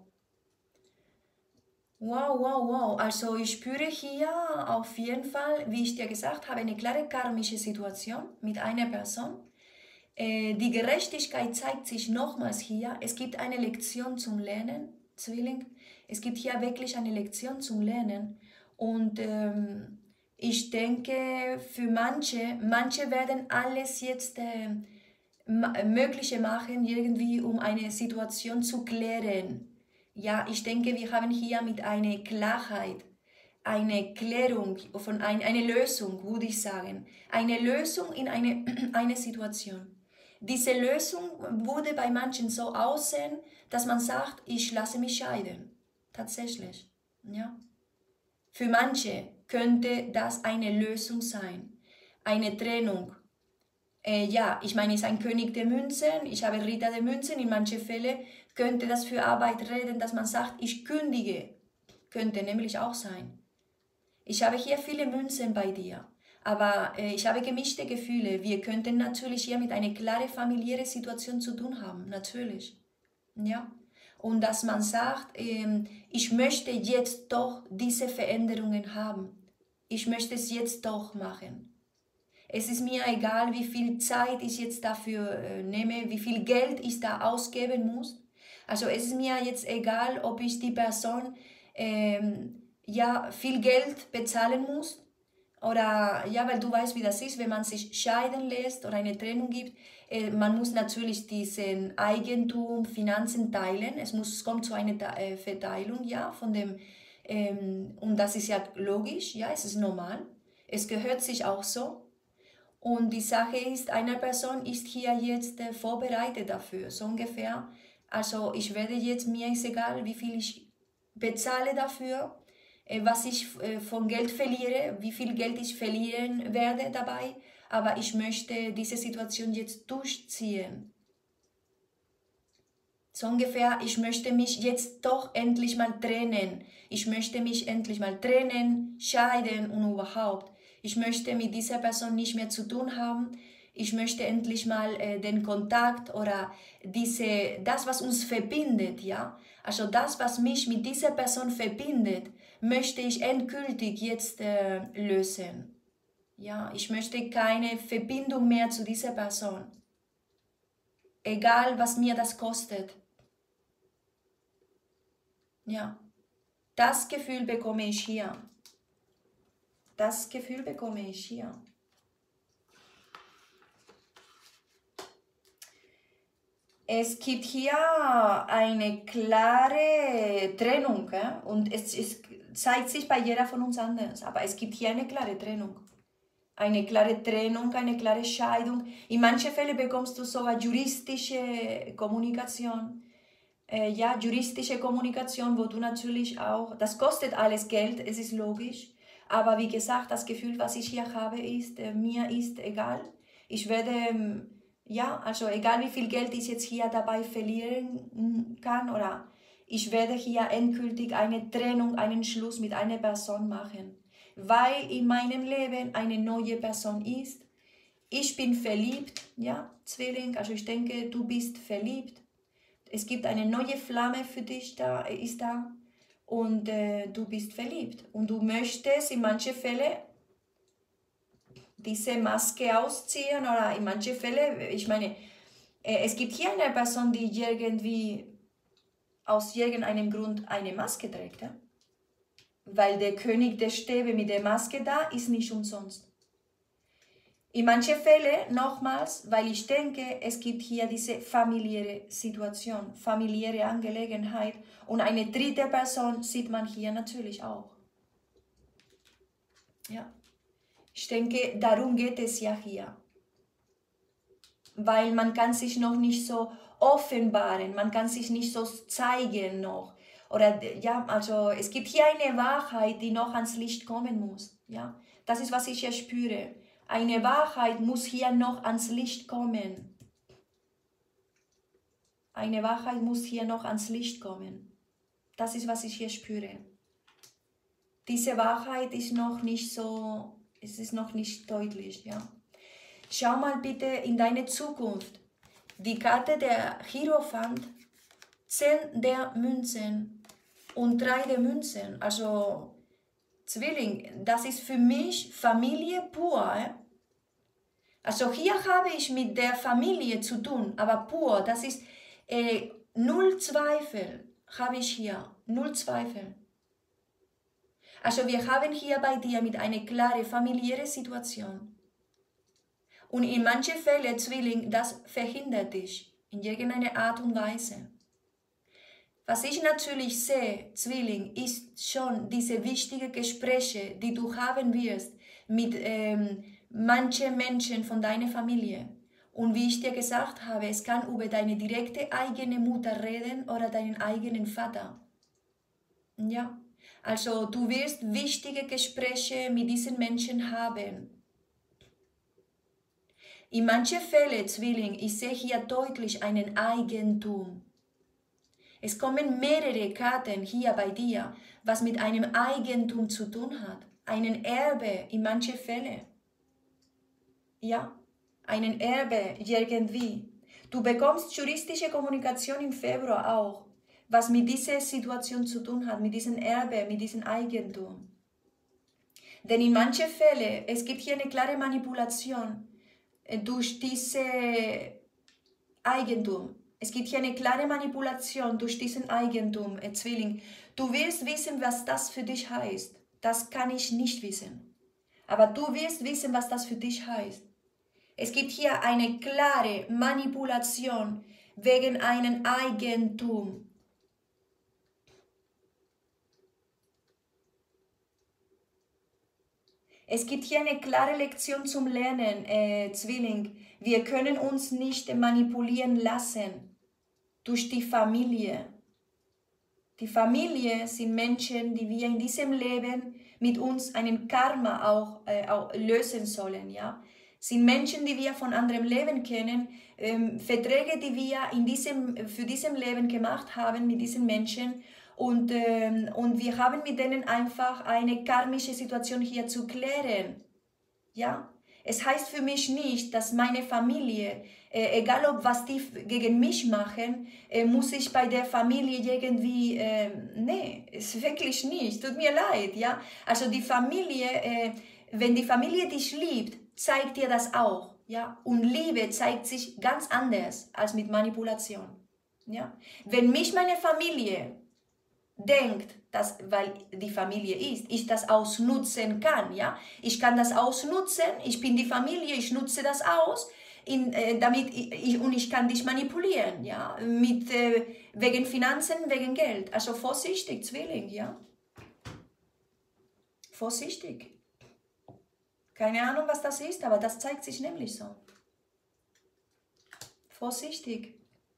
Wow, wow, wow. Also ich spüre hier auf jeden Fall, wie ich dir gesagt habe, eine klare karmische Situation mit einer Person. Äh, die Gerechtigkeit zeigt sich nochmals hier. Es gibt eine Lektion zum Lernen, Zwilling. Es gibt hier wirklich eine Lektion zum Lernen. Und ähm, ich denke, für manche, manche werden alles jetzt äh, Mögliche machen, irgendwie, um eine Situation zu klären. Ja, ich denke, wir haben hier mit einer Klarheit, eine Klärung, von ein, eine Lösung, würde ich sagen. Eine Lösung in eine, eine Situation. Diese Lösung würde bei manchen so aussehen, dass man sagt, ich lasse mich scheiden. Tatsächlich. Ja. Für manche könnte das eine Lösung sein. Eine Trennung. Äh, ja, ich meine, ich bin ein König der Münzen, ich habe Ritter der Münzen. In manchen Fällen könnte das für Arbeit reden, dass man sagt, ich kündige. Könnte nämlich auch sein. Ich habe hier viele Münzen bei dir, aber äh, ich habe gemischte Gefühle. Wir könnten natürlich hier mit einer klaren familiären Situation zu tun haben, natürlich. Ja? Und dass man sagt, äh, ich möchte jetzt doch diese Veränderungen haben. Ich möchte es jetzt doch machen. Es ist mir egal, wie viel Zeit ich jetzt dafür äh, nehme, wie viel Geld ich da ausgeben muss. Also es ist mir jetzt egal, ob ich die Person ähm, ja, viel Geld bezahlen muss. Oder, ja, weil du weißt, wie das ist, wenn man sich scheiden lässt oder eine Trennung gibt. Äh, man muss natürlich diesen Eigentum, Finanzen teilen. Es, muss, es kommt zu einer äh, Verteilung, ja, von dem, ähm, und das ist ja logisch, ja, es ist normal. Es gehört sich auch so. Und die Sache ist, eine Person ist hier jetzt äh, vorbereitet dafür, so ungefähr. Also ich werde jetzt, mir ist egal, wie viel ich bezahle dafür, äh, was ich äh, von Geld verliere, wie viel Geld ich verlieren werde dabei, aber ich möchte diese Situation jetzt durchziehen. So ungefähr, ich möchte mich jetzt doch endlich mal trennen. Ich möchte mich endlich mal trennen, scheiden und überhaupt. Ich möchte mit dieser Person nicht mehr zu tun haben. Ich möchte endlich mal äh, den Kontakt oder diese, das, was uns verbindet, ja. Also das, was mich mit dieser Person verbindet, möchte ich endgültig jetzt äh, lösen. Ja, ich möchte keine Verbindung mehr zu dieser Person. Egal, was mir das kostet. Ja, das Gefühl bekomme ich hier. Das Gefühl bekomme ich hier. Es gibt hier eine klare Trennung, ja? Und es, es zeigt sich bei jeder von uns anders, aber es gibt hier eine klare Trennung. Eine klare Trennung, eine klare Scheidung. In manchen Fällen bekommst du sogar juristische Kommunikation. Äh, ja, juristische Kommunikation, wo du natürlich auch, das kostet alles Geld, es ist logisch. Aber wie gesagt, das Gefühl, was ich hier habe, ist, äh, mir ist egal. Ich werde, ähm, ja, also egal wie viel Geld ich jetzt hier dabei verlieren kann, oder ich werde hier endgültig eine Trennung, einen Schluss mit einer Person machen. Weil in meinem Leben eine neue Person ist. Ich bin verliebt, ja, Zwilling, also ich denke, du bist verliebt. Es gibt eine neue Flamme für dich, da ist da, und äh, du bist verliebt. Und du möchtest in manchen Fällen diese Maske ausziehen, oder in manchen Fällen, ich meine, äh, es gibt hier eine Person, die irgendwie aus irgendeinem Grund eine Maske trägt, ja? Weil der König der Stäbe mit der Maske da ist nicht umsonst. In manchen Fällen, nochmals, weil ich denke, es gibt hier diese familiäre Situation, familiäre Angelegenheit, und eine dritte Person sieht man hier natürlich auch. Ja. Ich denke, darum geht es ja hier. Weil man kann sich noch nicht so offenbaren, man kann sich nicht so zeigen noch. Oder ja, also es gibt hier eine Wahrheit, die noch ans Licht kommen muss. Ja, das ist, was ich hier spüre. Eine Wahrheit muss hier noch ans Licht kommen. Eine Wahrheit muss hier noch ans Licht kommen. Das ist, was ich hier spüre. Diese Wahrheit ist noch nicht so, es ist noch nicht deutlich. Ja. Schau mal bitte in deine Zukunft. Die Karte der Hierophant, zehn der Münzen und drei der Münzen. Also Zwilling, das ist für mich Familie pur. Eh? Also hier habe ich mit der Familie zu tun, aber pur, das ist äh, null Zweifel, habe ich hier, null Zweifel. Also wir haben hier bei dir mit einer klaren familiären Situation. Und in manchen Fällen, Zwilling, das verhindert dich in irgendeiner Art und Weise. Was ich natürlich sehe, Zwilling, ist schon diese wichtigen Gespräche, die du haben wirst mit ähm, manchen Menschen von deiner Familie. Und wie ich dir gesagt habe, es kann über deine direkte eigene Mutter reden oder deinen eigenen Vater. Ja, also du wirst wichtige Gespräche mit diesen Menschen haben. In manchen Fällen, Zwilling, ich sehe hier deutlich einen Eigentum. Es kommen mehrere Karten hier bei dir, was mit einem Eigentum zu tun hat. Einen Erbe in manchen Fällen. Ja, einen Erbe irgendwie. Du bekommst juristische Kommunikation im Februar auch, was mit dieser Situation zu tun hat, mit diesem Erbe, mit diesem Eigentum. Denn in manchen Fällen, es gibt hier eine klare Manipulation durch diese Eigentum. Es gibt hier eine klare Manipulation durch diesen Eigentum, äh, Zwilling. Du wirst wissen, was das für dich heißt. Das kann ich nicht wissen. Aber du wirst wissen, was das für dich heißt. Es gibt hier eine klare Manipulation wegen einem Eigentum. Es gibt hier eine klare Lektion zum Lernen, äh, Zwilling. Wir können uns nicht manipulieren lassen durch die Familie. Die Familie sind Menschen, die wir in diesem Leben mit uns einen Karma auch, äh, auch lösen sollen. Ja? Sind Menschen, die wir von anderem Leben kennen, ähm, Verträge, die wir in diesem, für diesem Leben gemacht haben mit diesen Menschen. Und, ähm, und wir haben mit denen einfach eine karmische Situation hier zu klären. Ja? Es heißt für mich nicht, dass meine Familie, äh, egal ob was die gegen mich machen, äh, muss ich bei der Familie irgendwie, äh, nee, ist wirklich nicht, tut mir leid, ja. Also die Familie, äh, wenn die Familie dich liebt, zeigt dir das auch, ja. Und Liebe zeigt sich ganz anders als mit Manipulation, ja. Wenn mich meine Familie denkt, dass, weil die Familie ist, ich das ausnutzen kann, ja. Ich kann das ausnutzen, ich bin die Familie, ich nutze das aus, in, äh, damit ich, und ich kann dich manipulieren, ja, mit, äh, wegen Finanzen, wegen Geld. Also vorsichtig, Zwilling, ja. Vorsichtig. Keine Ahnung, was das ist, aber das zeigt sich nämlich so. Vorsichtig.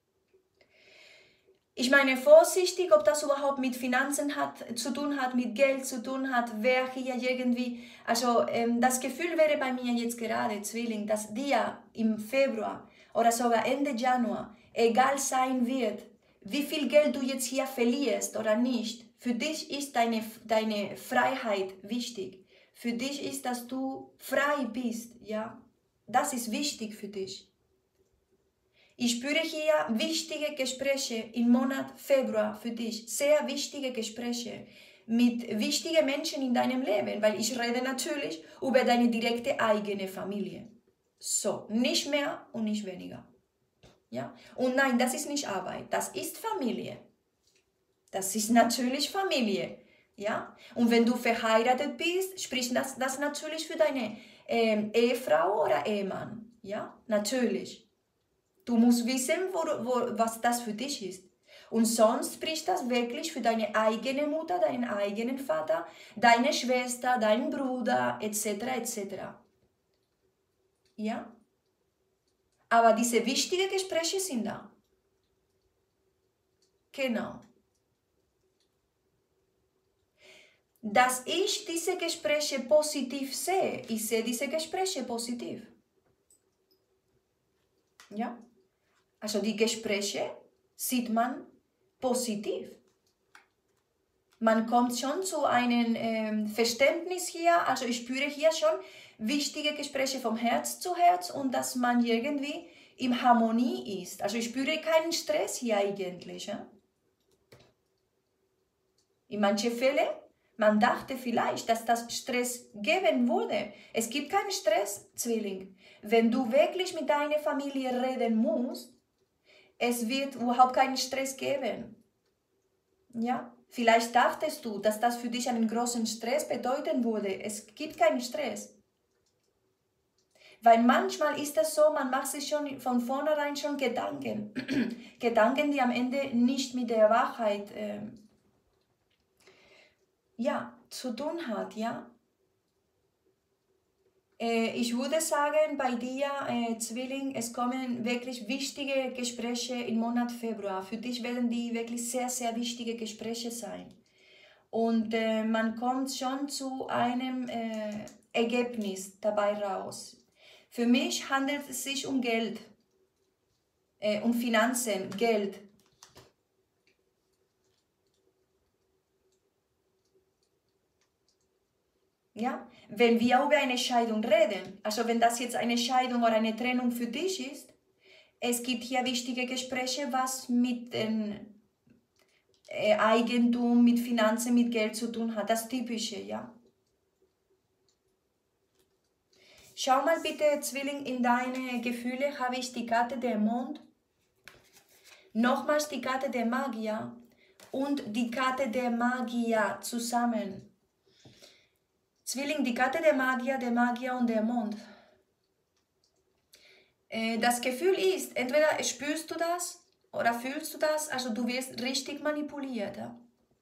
Ich meine vorsichtig, ob das überhaupt mit Finanzen hat, zu tun hat, mit Geld zu tun hat, wer hier irgendwie, also ähm, das Gefühl wäre bei mir jetzt gerade, Zwilling, dass dir im Februar oder sogar Ende Januar egal sein wird, wie viel Geld du jetzt hier verlierst oder nicht. Für dich ist deine, deine Freiheit wichtig. Für dich ist, dass du frei bist, ja. Das ist wichtig für dich. Ich spüre hier wichtige Gespräche im Monat Februar für dich. Sehr wichtige Gespräche mit wichtigen Menschen in deinem Leben, weil ich rede natürlich über deine direkte eigene Familie. So, nicht mehr und nicht weniger. Ja? Und nein, das ist nicht Arbeit, das ist Familie. Das ist natürlich Familie. Ja? Und wenn du verheiratet bist, spricht das, das natürlich für deine ähm, Ehefrau oder Ehemann. Ja, natürlich. Du musst wissen, wo, wo, was das für dich ist. Und sonst spricht das wirklich für deine eigene Mutter, deinen eigenen Vater, deine Schwester, deinen Bruder, et cetera et cetera. Ja? Aber diese wichtigen Gespräche sind da. Genau. Dass ich diese Gespräche positiv sehe, ich sehe diese Gespräche positiv. Ja? Also die Gespräche sieht man positiv. Man kommt schon zu einem ähm, Verständnis hier, also ich spüre hier schon wichtige Gespräche vom Herz zu Herz und dass man irgendwie in Harmonie ist. Also ich spüre keinen Stress hier eigentlich. Ja? In manchen Fällen, man dachte vielleicht, dass das Stress geben würde. Es gibt keinen Stress, Zwilling. Wenn du wirklich mit deiner Familie reden musst, es wird überhaupt keinen Stress geben. Ja? Vielleicht dachtest du, dass das für dich einen großen Stress bedeuten würde. Es gibt keinen Stress. Weil manchmal ist es so, man macht sich schon von vornherein schon Gedanken. Gedanken, die am Ende nicht mit der Wahrheit äh, ja, zu tun hat. Ja? Ich würde sagen, bei dir, äh, Zwilling, es kommen wirklich wichtige Gespräche im Monat Februar. Für dich werden die wirklich sehr, sehr wichtige Gespräche sein. Und äh, man kommt schon zu einem äh, Ergebnis dabei raus. Für mich handelt es sich um Geld, äh, um Finanzen, Geld. Ja? Wenn wir über eine Scheidung reden, also wenn das jetzt eine Scheidung oder eine Trennung für dich ist, es gibt hier wichtige Gespräche, was mit dem äh, Eigentum, mit Finanzen, mit Geld zu tun hat, das Typische, ja. Schau mal bitte, Zwilling, in deine Gefühle habe ich die Karte der Mond, nochmals die Karte der Magier und die Karte der Magier zusammen. Zwilling, die Karte der Magier, der Magier und der Mond. Äh, das Gefühl ist, entweder spürst du das oder fühlst du das, also du wirst richtig manipuliert. Ja?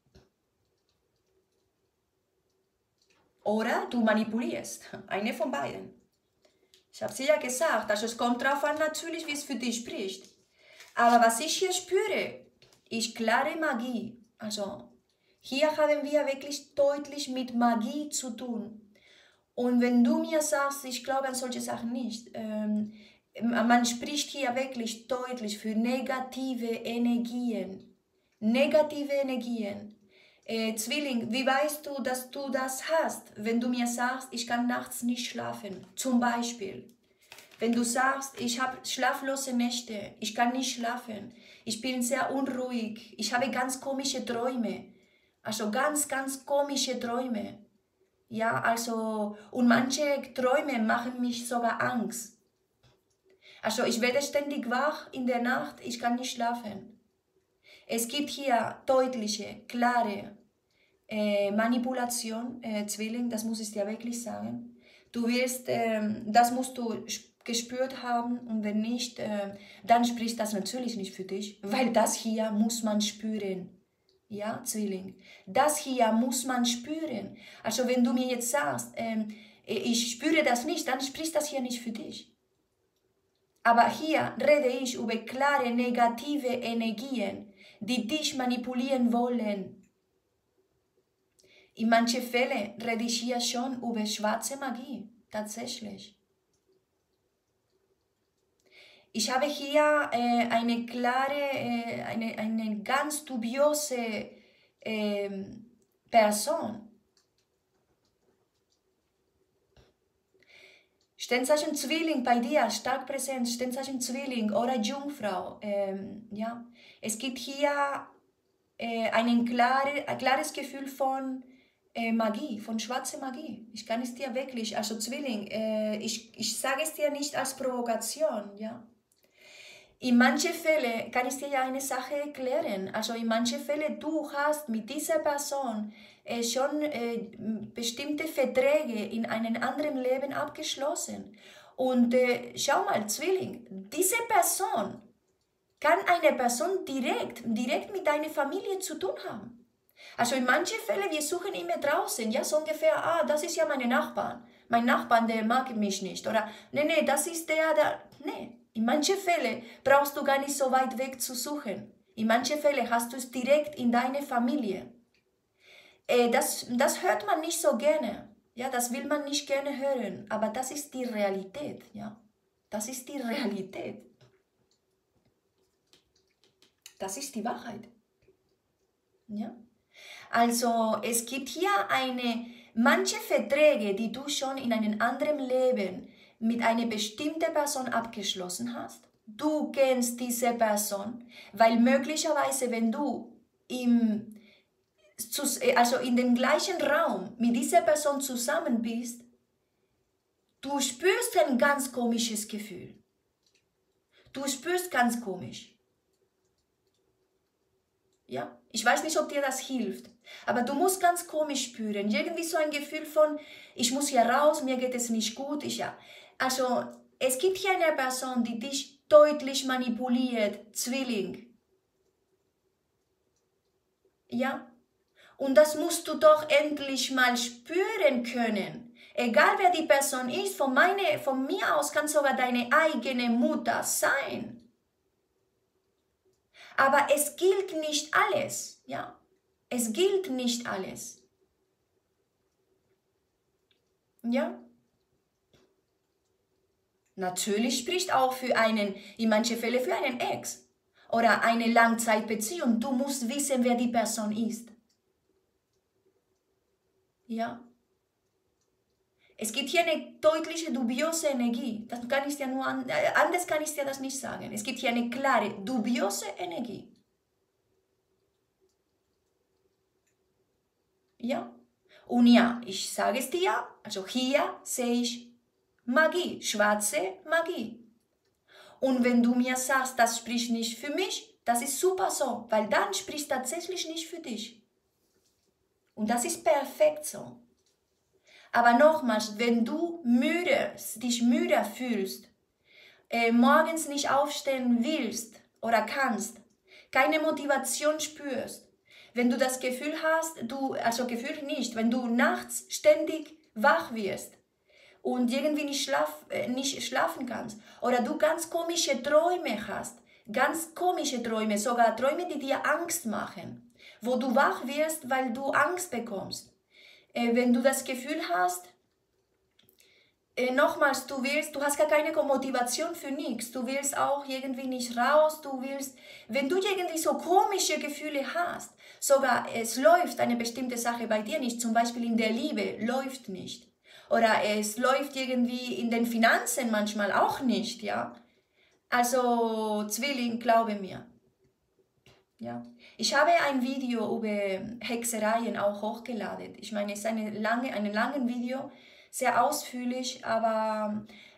Oder du manipulierst, eine von beiden. Ich habe es ja gesagt, also es kommt darauf an natürlich, wie es für dich spricht. Aber was ich hier spüre, ist klare Magie, also hier haben wir wirklich deutlich mit Magie zu tun. Und wenn du mir sagst, ich glaube an solche Sachen nicht, ähm, man spricht hier wirklich deutlich für negative Energien. Negative Energien. Äh, Zwilling, wie weißt du, dass du das hast, wenn du mir sagst, ich kann nachts nicht schlafen? Zum Beispiel. Wenn du sagst, ich habe schlaflose Nächte, ich kann nicht schlafen, ich bin sehr unruhig, ich habe ganz komische Träume. Also ganz, ganz komische Träume. Ja, also, und manche Träume machen mich sogar Angst. Also ich werde ständig wach in der Nacht, ich kann nicht schlafen. Es gibt hier deutliche, klare äh, Manipulation, äh, Zwilling, das muss ich dir wirklich sagen. Du wirst, ähm, das musst du gespürt haben und wenn nicht, äh, dann spricht das natürlich nicht für dich, weil das hier muss man spüren. Ja, Zwilling, das hier muss man spüren. Also wenn du mir jetzt sagst, ähm, ich spüre das nicht, dann spricht das hier nicht für dich. Aber hier rede ich über klare negative Energien, die dich manipulieren wollen. In manchen Fällen rede ich hier schon über schwarze Magie, tatsächlich. Ich habe hier äh, eine klare, äh, eine, eine ganz dubiose äh, Person. Sternzeichen Zwilling bei dir, stark präsent, Sternzeichen Zwilling oder Jungfrau. Ähm, ja. Es gibt hier äh, ein, klare, ein klares Gefühl von äh, Magie, von schwarzer Magie. Ich kann es dir wirklich, also Zwilling, äh, ich, ich sage es dir nicht als Provokation, ja. In manchen Fällen kann ich dir ja eine Sache erklären. Also in manchen Fällen, du hast mit dieser Person äh, schon äh, bestimmte Verträge in einem anderen Leben abgeschlossen. Und äh, schau mal, Zwilling, diese Person kann eine Person direkt, direkt mit deiner Familie zu tun haben. Also in manchen Fällen, wir suchen immer draußen, ja, so ungefähr, ah, das ist ja meine Nachbarn. Mein Nachbarn, der mag mich nicht. Oder, nee, nee, das ist der, der, nee. In manchen Fällen brauchst du gar nicht so weit weg zu suchen. In manchen Fällen hast du es direkt in deine Familie. Äh, das, das hört man nicht so gerne. Ja, das will man nicht gerne hören. Aber das ist die Realität. Ja, das ist die Realität. Das ist die Wahrheit. Ja. Also es gibt hier eine, manche Verträge, die du schon in einem anderen Leben mit einer bestimmten Person abgeschlossen hast. Du kennst diese Person, weil möglicherweise, wenn du im, also in dem gleichen Raum mit dieser Person zusammen bist, du spürst ein ganz komisches Gefühl. Du spürst ganz komisch. Ja, ich weiß nicht, ob dir das hilft, aber du musst ganz komisch spüren. Irgendwie so ein Gefühl von, ich muss hier raus, mir geht es nicht gut. Ich, ja. Also, es gibt hier eine Person, die dich deutlich manipuliert, Zwilling. Ja? Und das musst du doch endlich mal spüren können. Egal wer die Person ist, von, meine, von mir aus kann sogar deine eigene Mutter sein. Aber es gilt nicht alles, ja. Es gilt nicht alles. Ja. Natürlich spricht auch für einen, in manchen Fällen für einen Ex oder eine Langzeitbeziehung. Du musst wissen, wer die Person ist. Ja. Es gibt hier eine deutliche, dubiose Energie. Das kann ich dir nur an, äh, anders kann ich dir das nicht sagen. Es gibt hier eine klare, dubiose Energie. Ja. Und ja, ich sage es dir, also hier sehe ich Magie, schwarze Magie. Und wenn du mir sagst, das spricht nicht für mich, das ist super so, weil dann spricht tatsächlich nicht für dich. Und das ist perfekt so. Aber nochmals, wenn du müde, dich müde fühlst, äh, morgens nicht aufstehen willst oder kannst, keine Motivation spürst, wenn du das Gefühl hast, du, also Gefühl nicht, wenn du nachts ständig wach wirst und irgendwie nicht, schlaf, äh, nicht schlafen kannst oder du ganz komische Träume hast, ganz komische Träume, sogar Träume, die dir Angst machen, wo du wach wirst, weil du Angst bekommst. Äh, wenn du das Gefühl hast, äh, nochmals, du willst, du hast gar keine Motivation für nichts, du willst auch irgendwie nicht raus, du willst, wenn du irgendwie so komische Gefühle hast, sogar es läuft eine bestimmte Sache bei dir nicht, zum Beispiel in der Liebe läuft nicht, oder es läuft irgendwie in den Finanzen manchmal auch nicht, ja, also Zwilling, glaube mir, ja. Ich habe ein Video über Hexereien auch hochgeladen, ich meine, es ist eine lange, ein langes Video, sehr ausführlich, aber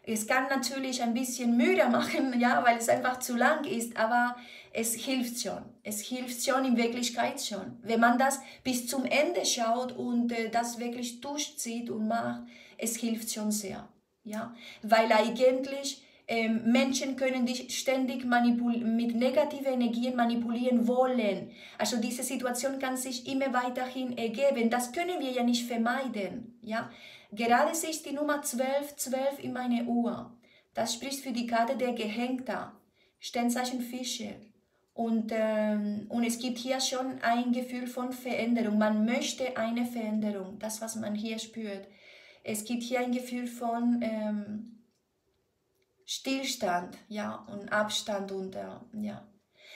Es kann natürlich ein bisschen müde machen, ja, weil es einfach zu lang ist, aber es hilft schon. Es hilft schon in Wirklichkeit schon. Wenn man das bis zum Ende schaut und äh, das wirklich durchzieht und macht, es hilft schon sehr. Ja? Weil eigentlich ähm, Menschen können dich ständig mit negativen Energien manipulieren wollen. Also diese Situation kann sich immer weiterhin ergeben. Das können wir ja nicht vermeiden. Ja? Gerade sehe ich die Nummer zwölf, zwölf in meiner Uhr. Das spricht für die Karte der Gehängter. Sternzeichen Fische. Und, ähm, und es gibt hier schon ein Gefühl von Veränderung. Man möchte eine Veränderung, das, was man hier spürt. Es gibt hier ein Gefühl von ähm, Stillstand, ja, und Abstand. Und, äh, ja.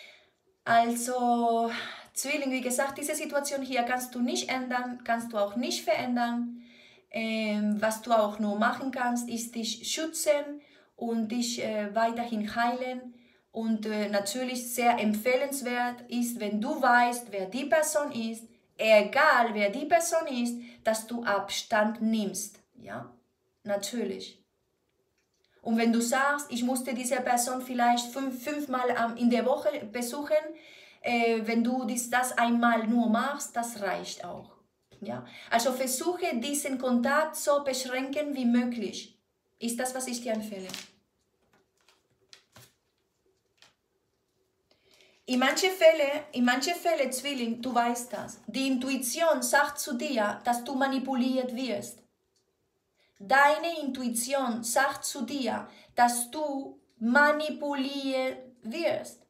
Also, Zwilling, wie gesagt, diese Situation hier kannst du nicht ändern, kannst du auch nicht verändern. Ähm, was du auch nur machen kannst, ist dich schützen und dich äh, weiterhin heilen. Und äh, natürlich sehr empfehlenswert ist, wenn du weißt, wer die Person ist, egal wer die Person ist, dass du Abstand nimmst. Ja, natürlich. Und wenn du sagst, ich musste diese Person vielleicht fünf, fünfmal ähm, in der Woche besuchen, äh, wenn du dies, das einmal nur machst, das reicht auch. Ja? Also versuche diesen Kontakt so beschränken wie möglich. Ist das, was ich dir empfehle. In manchen Fällen, in manchen Fällen, Zwilling, du weißt das. Die Intuition sagt zu dir, dass du manipuliert wirst. Deine Intuition sagt zu dir, dass du manipuliert wirst.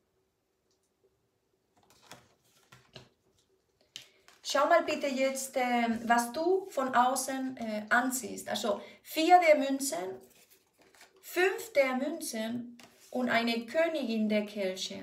Schau mal bitte jetzt, äh, was du von außen äh, anziehst. Also vier der Münzen, fünf der Münzen und eine Königin der Kelche.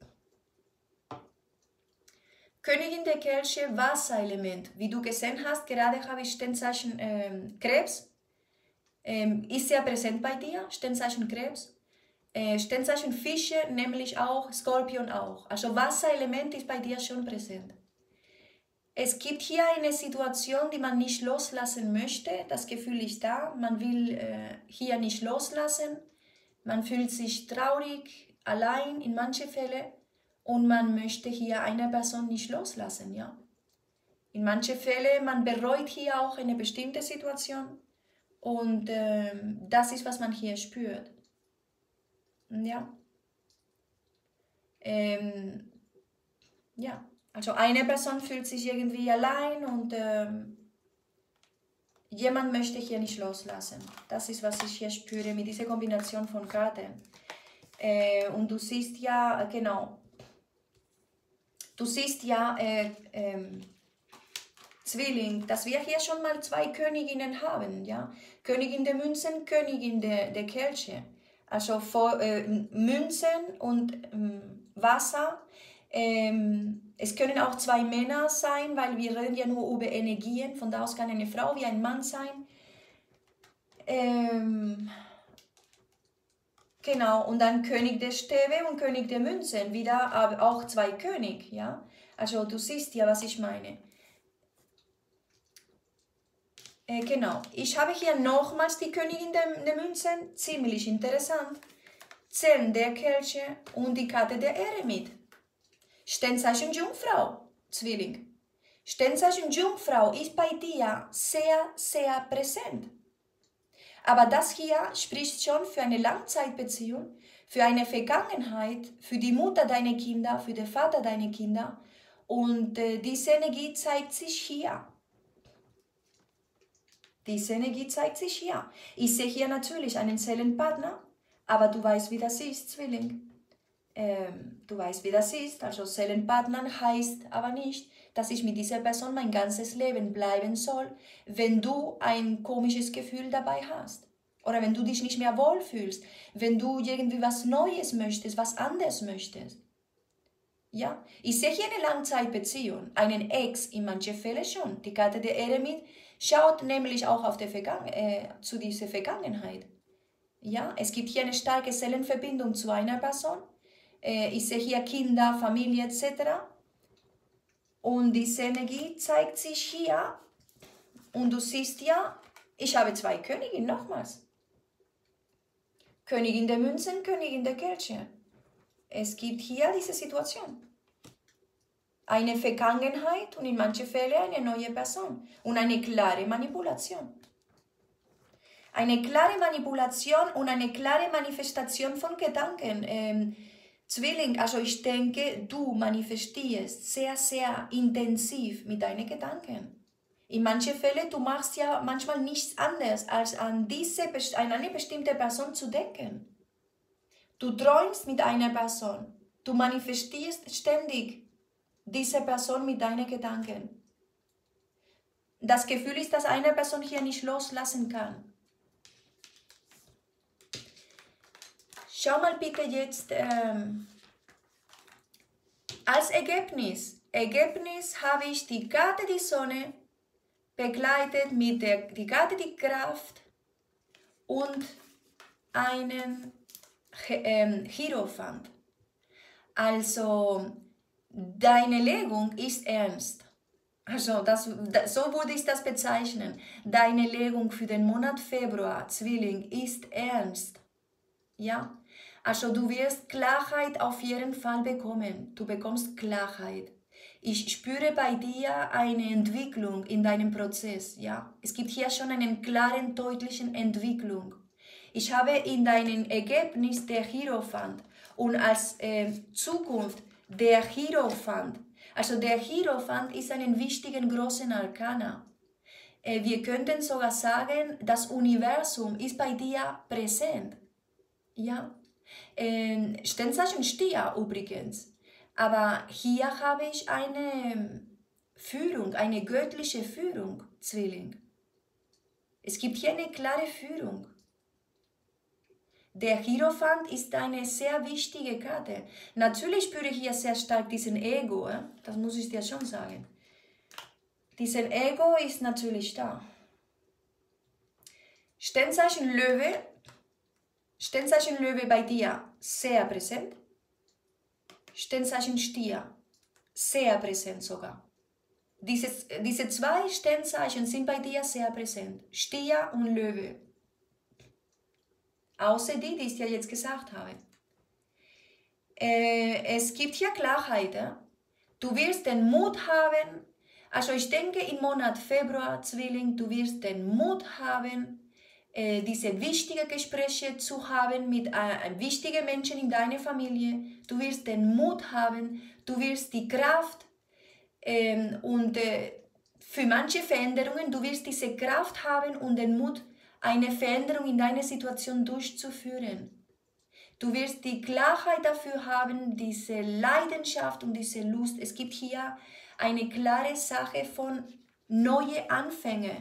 Königin der Kelche, Wasserelement. Wie du gesehen hast, gerade habe ich Sternzeichen ähm, Krebs. Ähm, ist sehr präsent bei dir, Sternzeichen Krebs. Äh, Sternzeichen Fische, nämlich auch, Skorpion auch. Also Wasserelement ist bei dir schon präsent. Es gibt hier eine Situation, die man nicht loslassen möchte. Das Gefühl ist da. Man will äh, hier nicht loslassen. Man fühlt sich traurig, allein in manchen Fällen. Und man möchte hier eine Person nicht loslassen, ja. In manchen Fällen, man bereut hier auch eine bestimmte Situation. Und ähm, das ist, was man hier spürt. Ja. Ähm, ja. Also eine Person fühlt sich irgendwie allein und ähm, jemand möchte hier nicht loslassen. Das ist, was ich hier spüre mit dieser Kombination von Karten. Äh, und du siehst ja, genau, du siehst ja, äh, ähm, Zwilling, dass wir hier schon mal zwei Königinnen haben, ja. Königin der Münzen, Königin der, der Kelche. Also vor, äh, Münzen und ähm, Wasser. Ähm, es können auch zwei Männer sein, weil wir reden ja nur über Energien. Von da aus kann eine Frau wie ein Mann sein. Ähm, genau, und dann König der Stäbe und König der Münzen. Wieder aber auch zwei König, ja. Also du siehst ja, was ich meine. Äh, genau, ich habe hier nochmals die Königin der, der Münzen, ziemlich interessant. Zehn der Kelche und die Karte der Eremit. Sternzeichen Jungfrau, Zwilling. Sternzeichen Jungfrau ist bei dir sehr, sehr präsent. Aber das hier spricht schon für eine Langzeitbeziehung, für eine Vergangenheit, für die Mutter deiner Kinder, für den Vater deiner Kinder. Und äh, diese Energie zeigt sich hier. Diese Energie zeigt sich hier. Ich sehe hier natürlich einen Seelenpartner, aber du weißt, wie das ist, Zwilling. Ähm, du weißt, wie das ist. Also Seelenpartner heißt aber nicht, dass ich mit dieser Person mein ganzes Leben bleiben soll, wenn du ein komisches Gefühl dabei hast. Oder wenn du dich nicht mehr wohlfühlst, wenn du irgendwie was Neues möchtest, was anderes möchtest. Ja, ich sehe hier eine Langzeitbeziehung, einen Ex in manchen Fällen schon. Die Karte der Eremit schaut nämlich auch auf die Vergangen äh, zu dieser Vergangenheit. Ja, es gibt hier eine starke Seelenverbindung zu einer Person. Äh, ich sehe hier Kinder, Familie et cetera. Und diese Energie zeigt sich hier. Und du siehst ja, ich habe zwei Königinnen nochmals. Königin der Münzen, Königin der Kelche. Es gibt hier diese Situation. Eine Vergangenheit und in manchen Fällen eine neue Person und eine klare Manipulation. Eine klare Manipulation und eine klare Manifestation von Gedanken. Ähm, Zwilling, also ich denke, du manifestierst sehr, sehr intensiv mit deinen Gedanken. In manchen Fällen, du machst ja manchmal nichts anderes, als an, diese, an eine bestimmte Person zu denken. Du träumst mit einer Person. Du manifestierst ständig diese Person mit deinen Gedanken. Das Gefühl ist, dass eine Person hier nicht loslassen kann. Schau mal bitte jetzt ähm, als Ergebnis. Ergebnis habe ich die Karte die Sonne begleitet mit der die Karte die Kraft und einen ähm, Hierophant. Also deine Legung ist ernst. Also das, das, so würde ich das bezeichnen. Deine Legung für den Monat Februar, Zwilling, ist ernst. Ja? Also du wirst Klarheit auf jeden Fall bekommen. Du bekommst Klarheit. Ich spüre bei dir eine Entwicklung in deinem Prozess. Ja? Es gibt hier schon eine klare, deutliche Entwicklung. Ich habe in deinem Ergebnis der Hierophant und als äh, Zukunft der Hierophant. Also der Hierophant ist ein wichtiger, großer Arkana. Äh, wir könnten sogar sagen, das Universum ist bei dir präsent. Ja, äh, Sternzeichen Stier übrigens. Aber hier habe ich eine Führung, eine göttliche Führung, Zwilling. Es gibt hier eine klare Führung. Der Hierophant ist eine sehr wichtige Karte. Natürlich spüre ich hier sehr stark diesen Ego, äh? Das muss ich dir schon sagen. Dieser Ego ist natürlich da. Sternzeichen Löwe, Sternzeichen Löwe bei dir sehr präsent. Sternzeichen Stier, sehr präsent sogar. Dieses, diese zwei Sternzeichen sind bei dir sehr präsent. Stier und Löwe. Außer die, die ich dir jetzt gesagt habe. Äh, es gibt hier Klarheit. Ja? Du wirst den Mut haben, also ich denke im Monat Februar, Zwilling, du wirst den Mut haben, äh, diese wichtigen Gespräche zu haben mit äh, wichtigen Menschen in deiner Familie. Du wirst den Mut haben, du wirst die Kraft ähm, und äh, für manche Veränderungen, du wirst diese Kraft haben und den Mut, eine Veränderung in deiner Situation durchzuführen. Du wirst die Klarheit dafür haben, diese Leidenschaft und diese Lust. Es gibt hier eine klare Sache von neue Anfänge.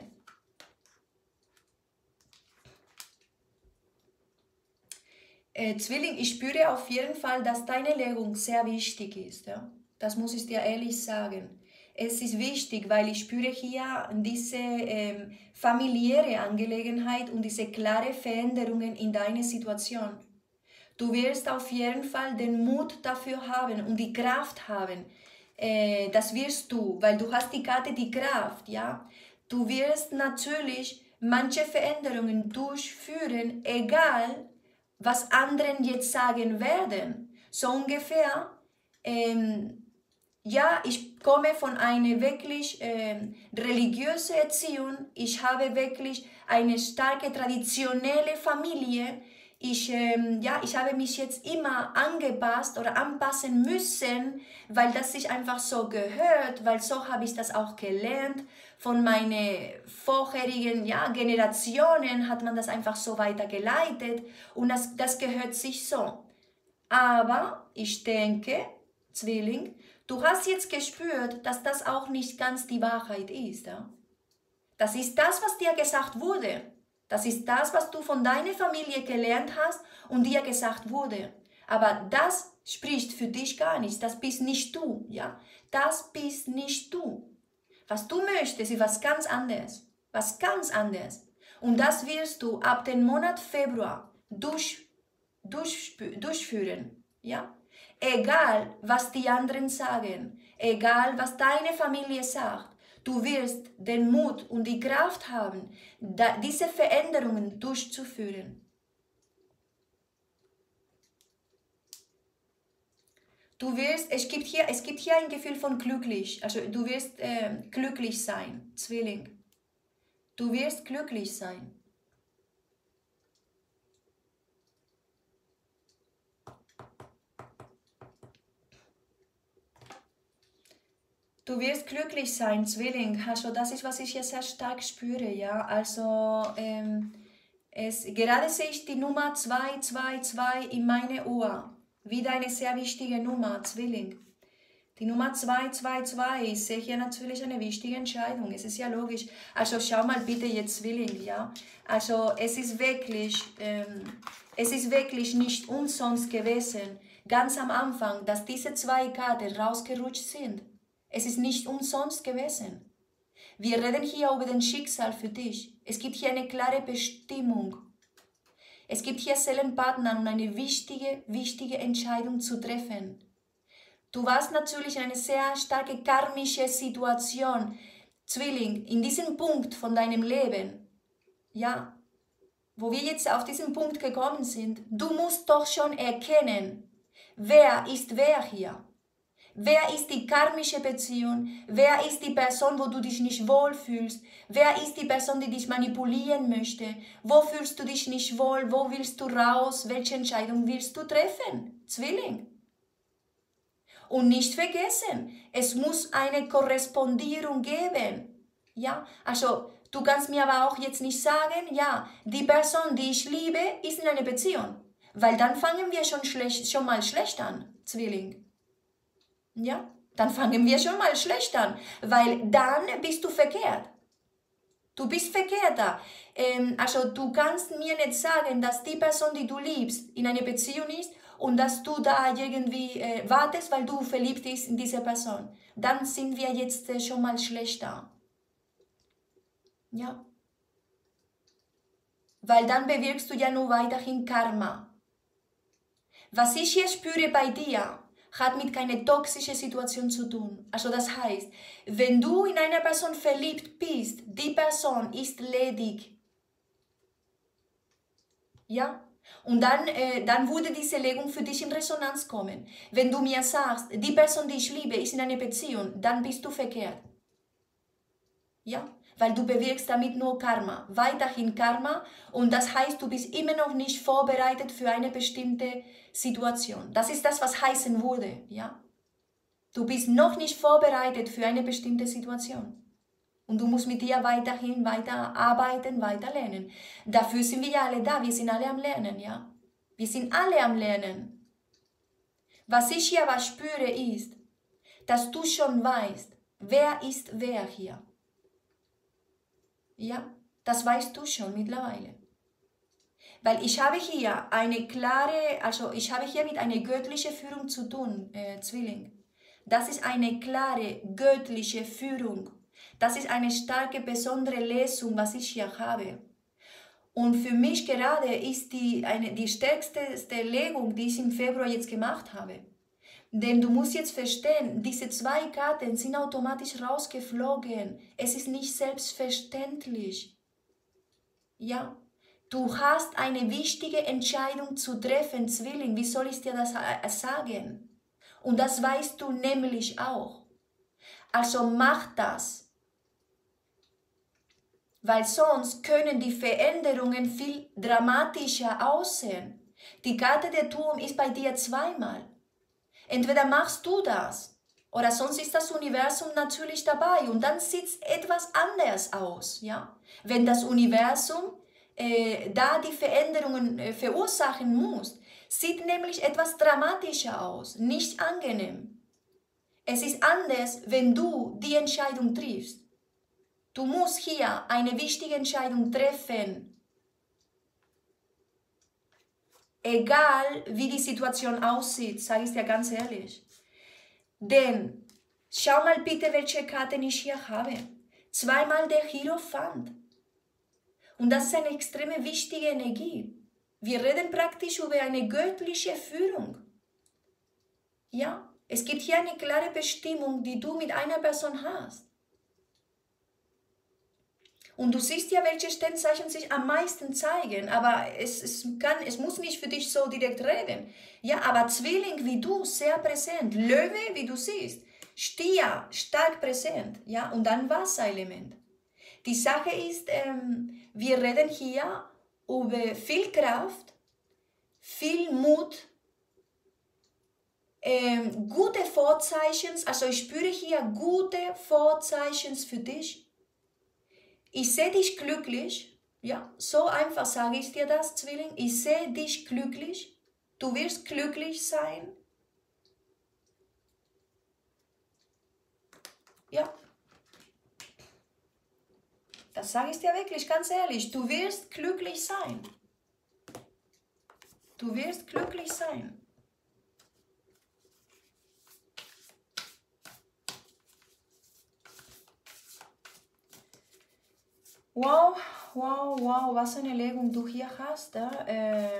Äh, Zwilling, ich spüre auf jeden Fall, dass deine Legung sehr wichtig ist. Ja? Das muss ich dir ehrlich sagen. Es ist wichtig, weil ich spüre hier diese ähm, familiäre Angelegenheit und diese klare Veränderungen in deiner Situation. Du wirst auf jeden Fall den Mut dafür haben und die Kraft haben. Äh, das wirst du, weil du hast die Karte die Kraft. Ja? Du wirst natürlich manche Veränderungen durchführen, egal was anderen jetzt sagen werden. So ungefähr... Ähm, Ja, ich komme von einer wirklich äh, religiösen Erziehung. Ich habe wirklich eine starke traditionelle Familie. Ich, ähm, ja, ich habe mich jetzt immer angepasst oder anpassen müssen, weil das sich einfach so gehört, weil so habe ich das auch gelernt. Von meinen vorherigen ja, Generationen hat man das einfach so weitergeleitet und das, das gehört sich so. Aber ich denke, Zwilling, du hast jetzt gespürt, dass das auch nicht ganz die Wahrheit ist. Ja? Das ist das, was dir gesagt wurde. Das ist das, was du von deiner Familie gelernt hast und dir gesagt wurde. Aber das spricht für dich gar nicht. Das bist nicht du. Ja? Das bist nicht du. Was du möchtest, ist was ganz anderes. Was ganz anderes. Und das wirst du ab dem Monat Februar durch, durch, durchführen. Ja? Egal, was die anderen sagen, egal, was deine Familie sagt, du wirst den Mut und die Kraft haben, da, diese Veränderungen durchzuführen. Du wirst, es gibt hier, es gibt hier ein Gefühl von glücklich. Also du wirst äh, glücklich sein, Zwilling. Du wirst glücklich sein. Du wirst glücklich sein, Zwilling. Also das ist, was ich hier sehr stark spüre, ja. Also ähm, es, gerade sehe ich die Nummer zwei zwei zwei in meine Uhr. Wieder eine sehr wichtige Nummer, Zwilling. Die Nummer zwei zwei zwei, ich sehe hier natürlich eine wichtige Entscheidung. Es ist ja logisch. Also schau mal bitte jetzt, Zwilling, ja. Also es ist wirklich, ähm, es ist wirklich nicht umsonst gewesen, ganz am Anfang, dass diese zwei Karten rausgerutscht sind. Es ist nicht umsonst gewesen. Wir reden hier über den Schicksal für dich. Es gibt hier eine klare Bestimmung. Es gibt hier Seelenpartner, um eine wichtige, wichtige Entscheidung zu treffen. Du warst natürlich in eine sehr starke karmische Situation, Zwilling, in diesem Punkt von deinem Leben, ja, wo wir jetzt auf diesen Punkt gekommen sind. Du musst doch schon erkennen, wer ist wer hier. Wer ist die karmische Beziehung? Wer ist die Person, wo du dich nicht wohlfühlst? Wer ist die Person, die dich manipulieren möchte? Wo fühlst du dich nicht wohl? Wo willst du raus? Welche Entscheidung willst du treffen? Zwilling. Und nicht vergessen, es muss eine Korrespondierung geben. Ja, also du kannst mir aber auch jetzt nicht sagen, ja, die Person, die ich liebe, ist in einer Beziehung. Weil dann fangen wir schon, schlecht, schon mal schlecht an, Zwilling. Ja, dann fangen wir schon mal schlecht an, weil dann bist du verkehrt. Du bist verkehrt da. Ähm, also du kannst mir nicht sagen, dass die Person, die du liebst, in einer Beziehung ist und dass du da irgendwie äh, wartest, weil du verliebt bist in diese Person. Dann sind wir jetzt äh, schon mal schlecht da. Ja. Weil dann bewirkst du ja nur weiterhin Karma. Was ich hier spüre bei dir, hat mit keiner toxischen Situation zu tun. Also das heißt, wenn du in eine Person verliebt bist, die Person ist ledig. Ja? Und dann, äh, dann würde diese Legung für dich in Resonanz kommen. Wenn du mir sagst, die Person, die ich liebe, ist in einer Beziehung, dann bist du verkehrt. Ja? Weil du bewirkst damit nur Karma. Weiterhin Karma. Und das heißt, du bist immer noch nicht vorbereitet für eine bestimmte Situation. Das ist das, was heißen würde. Ja? Du bist noch nicht vorbereitet für eine bestimmte Situation. Und du musst mit dir weiterhin weiter arbeiten, weiter lernen. Dafür sind wir ja alle da. Wir sind alle am Lernen. Ja? Wir sind alle am Lernen. Was ich hier aber spüre, ist, dass du schon weißt, wer ist wer hier. Ja, das weißt du schon mittlerweile. Weil ich habe hier eine klare, also ich habe hier mit einer göttlichen Führung zu tun, äh, Zwilling. Das ist eine klare göttliche Führung. Das ist eine starke, besondere Lesung, was ich hier habe. Und für mich gerade ist die, eine, die stärkste Legung, die ich im Februar jetzt gemacht habe. Denn du musst jetzt verstehen, diese zwei Karten sind automatisch rausgeflogen. Es ist nicht selbstverständlich. Ja, du hast eine wichtige Entscheidung zu treffen, Zwilling. Wie soll ich dir das sagen? Und das weißt du nämlich auch. Also mach das. Weil sonst können die Veränderungen viel dramatischer aussehen. Die Karte der Turm ist bei dir zweimal. Entweder machst du das oder sonst ist das Universum natürlich dabei und dann sieht es etwas anders aus. Ja? Wenn das Universum äh, da die Veränderungen äh, verursachen muss, sieht nämlich etwas dramatischer aus, nicht angenehm. Es ist anders, wenn du die Entscheidung triffst. Du musst hier eine wichtige Entscheidung treffen. Egal wie die Situation aussieht, sage ich dir ganz ehrlich. Denn, schau mal bitte, welche Karten ich hier habe. Zweimal der Hierophant. Und das ist eine extrem wichtige Energie. Wir reden praktisch über eine göttliche Führung. Ja, es gibt hier eine klare Bestimmung, die du mit einer Person hast. Und du siehst ja, welche Sternzeichen sich am meisten zeigen, aber es, es, kann, es muss nicht für dich so direkt reden. Ja, aber Zwilling wie du, sehr präsent. Löwe, wie du siehst. Stier, stark präsent. Ja, und dann Wasserelement. Die Sache ist, ähm, wir reden hier über viel Kraft, viel Mut, ähm, gute Vorzeichen. Also ich spüre hier gute Vorzeichen für dich. Ich sehe dich glücklich, ja, so einfach sage ich dir das, Zwilling. Ich sehe dich glücklich, du wirst glücklich sein. Ja, das sage ich dir wirklich ganz ehrlich, du wirst glücklich sein. Du wirst glücklich sein. Wow, wow, wow, was eine Legung du hier hast. Äh,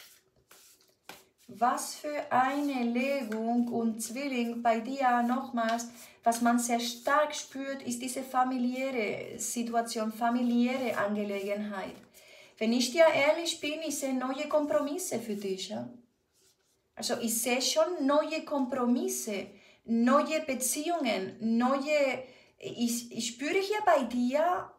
was für eine Legung und Zwilling bei dir nochmals, was man sehr stark spürt, ist diese familiäre Situation, familiäre Angelegenheit. Wenn ich dir ehrlich bin, ich sehe neue Kompromisse für dich. Ja? Also ich sehe schon neue Kompromisse, neue Beziehungen, neue, ich, ich spüre hier bei dir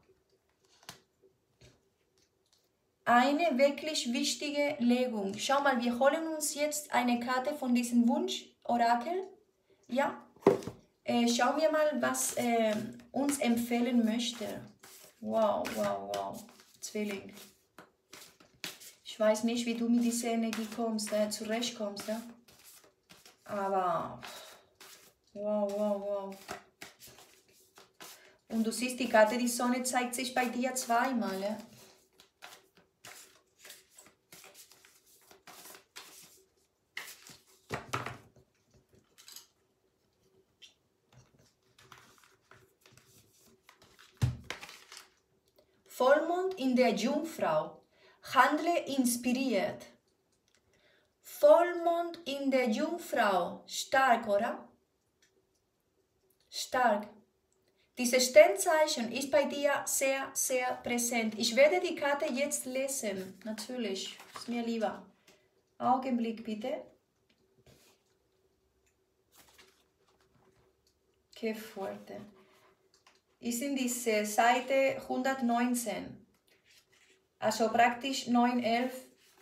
eine wirklich wichtige Legung. Schau mal, wir holen uns jetzt eine Karte von diesem Wunsch-Orakel. Ja, äh, schauen wir mal, was äh, uns empfehlen möchte. Wow, wow, wow. Zwilling. Ich weiß nicht, wie du mit dieser Energie kommst, äh, zurechtkommst. Ja? Aber, wow, wow, wow. Und du siehst, die Karte, die Sonne zeigt sich bei dir zweimal. Ja? Vollmond in der Jungfrau. Handle inspiriert. Vollmond in der Jungfrau. Stark, oder? Stark. Dieses Sternzeichen ist bei dir sehr, sehr präsent. Ich werde die Karte jetzt lesen. Natürlich, ist mir lieber. Augenblick bitte. Que fuerte. Ist in diese Seite hundertneunzehn. Also praktisch neun elf.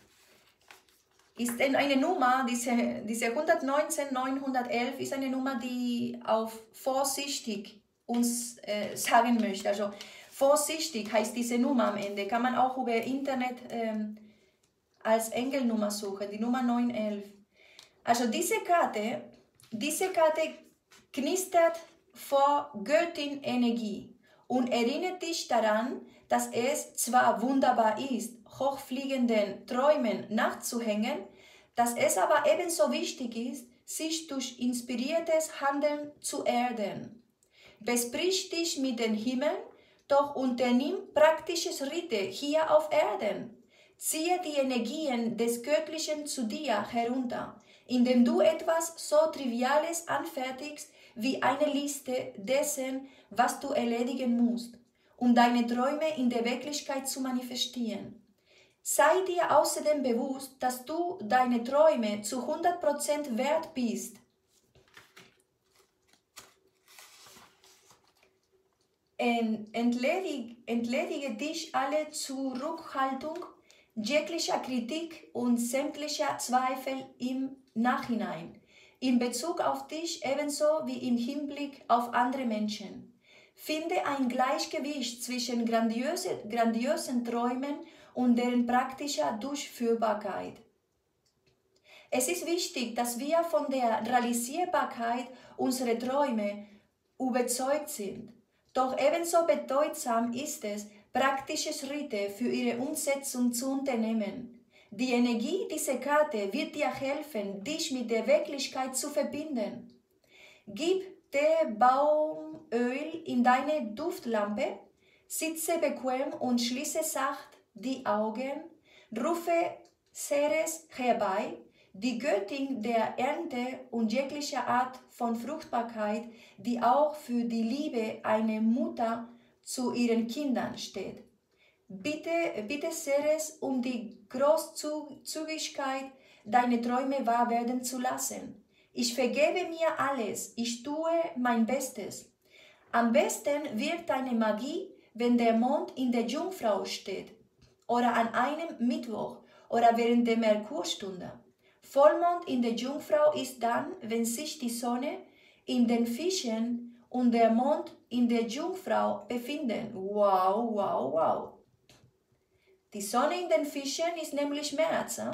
Ist eine Nummer, diese, diese hundertneunzehn, neunhundertelf ist eine Nummer, die auf vorsichtig uns äh, sagen möchte. Also vorsichtig heißt diese Nummer am Ende. Kann man auch über Internet ähm, als Engelnummer suchen, die Nummer neun elf. Also diese Karte, diese Karte knistert vor Göttin-Energie und erinnert dich daran, dass es zwar wunderbar ist, hochfliegenden Träumen nachzuhängen, dass es aber ebenso wichtig ist, sich durch inspiriertes Handeln zu erden. Besprich dich mit dem Himmel, doch unternimm praktische Schritte hier auf Erden. Ziehe die Energien des Göttlichen zu dir herunter, indem du etwas so Triviales anfertigst wie eine Liste dessen, was du erledigen musst, um deine Träume in der Wirklichkeit zu manifestieren. Sei dir außerdem bewusst, dass du deine Träume zu hundert Prozent wert bist. Entledige, entledige dich alle Zurückhaltung, jeglicher Kritik und sämtlicher Zweifel im Nachhinein, in Bezug auf dich ebenso wie im Hinblick auf andere Menschen. Finde ein Gleichgewicht zwischen grandiose, grandiosen Träumen und deren praktischer Durchführbarkeit. Es ist wichtig, dass wir von der Realisierbarkeit unserer Träume überzeugt sind. Doch ebenso bedeutsam ist es, praktische Schritte für ihre Umsetzung zu unternehmen. Die Energie dieser Karte wird dir helfen, dich mit der Wirklichkeit zu verbinden. Gib Teebaumöl in deine Duftlampe, sitze bequem und schließe sacht die Augen, rufe Ceres herbei, die Göttin der Ernte und jeglicher Art von Fruchtbarkeit, die auch für die Liebe einer Mutter zu ihren Kindern steht. Bitte, bitte sehr es um die Großzügigkeit, deine Träume wahr werden zu lassen. Ich vergebe mir alles, ich tue mein Bestes. Am besten wirkt deine Magie, wenn der Mond in der Jungfrau steht oder an einem Mittwoch oder während der Merkurstunde. Vollmond in der Jungfrau ist dann, wenn sich die Sonne in den Fischen und der Mond in der Jungfrau befinden. Wow, wow, wow. Die Sonne in den Fischen ist nämlich März. Äh?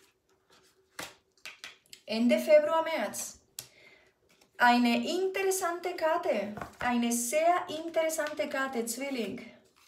Ende Februar, März. Eine interessante Karte. Eine sehr interessante Karte, Zwilling.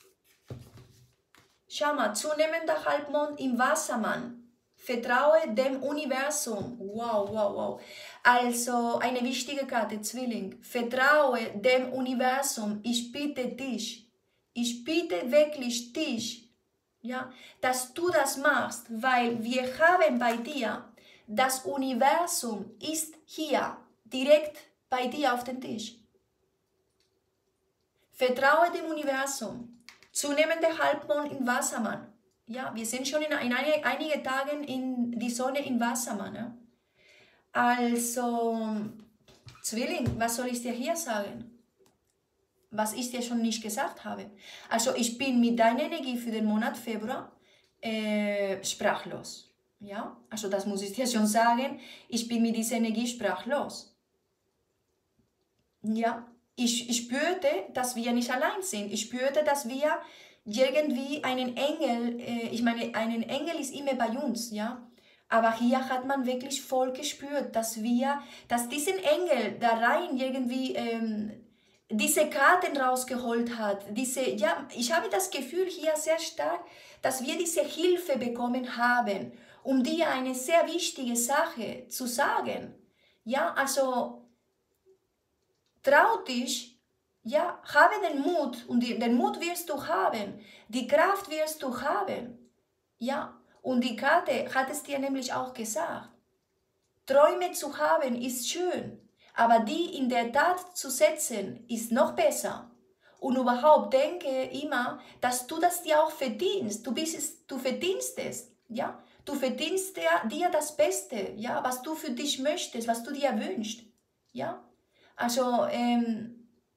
Schau mal, zunehmender Halbmond im Wassermann. Vertraue dem Universum. Wow, wow, wow. Also eine wichtige Karte, Zwilling. Vertraue dem Universum. Ich bitte dich. Ich bitte wirklich dich, ja, dass du das machst, weil wir haben bei dir, das Universum ist hier, direkt bei dir auf dem Tisch. Vertraue dem Universum. Zunehmender Halbmond im Wassermann. Ja, wir sind schon in, in eine, einige Tagen in die Sonne in Wassermann. Ja? Also, Zwilling, was soll ich dir hier sagen? Was ich dir schon nicht gesagt habe. Also, ich bin mit deiner Energie für den Monat Februar äh, sprachlos. Ja, also das muss ich dir schon sagen. Ich bin mit dieser Energie sprachlos. Ja, ich, ich spürte, dass wir nicht allein sind. Ich spürte, dass wir irgendwie einen Engel, äh, ich meine, einen Engel ist immer bei uns, ja. Aber hier hat man wirklich voll gespürt, dass wir, dass diesen Engel da rein irgendwie ähm, diese Karten rausgeholt hat. Diese, ja, ich habe das Gefühl hier sehr stark, dass wir diese Hilfe bekommen haben, um dir eine sehr wichtige Sache zu sagen. Ja, also trau dich. Ja, habe den Mut und den Mut wirst du haben, die Kraft wirst du haben. Ja, und die Karte hat es dir nämlich auch gesagt. Träume zu haben ist schön, aber die in der Tat zu setzen ist noch besser. Und überhaupt denke immer, dass du das dir auch verdienst. Du, bist es, du verdienst es. Ja, du verdienst dir, dir das Beste, ja, was du für dich möchtest, was du dir wünschst. Ja, also ähm,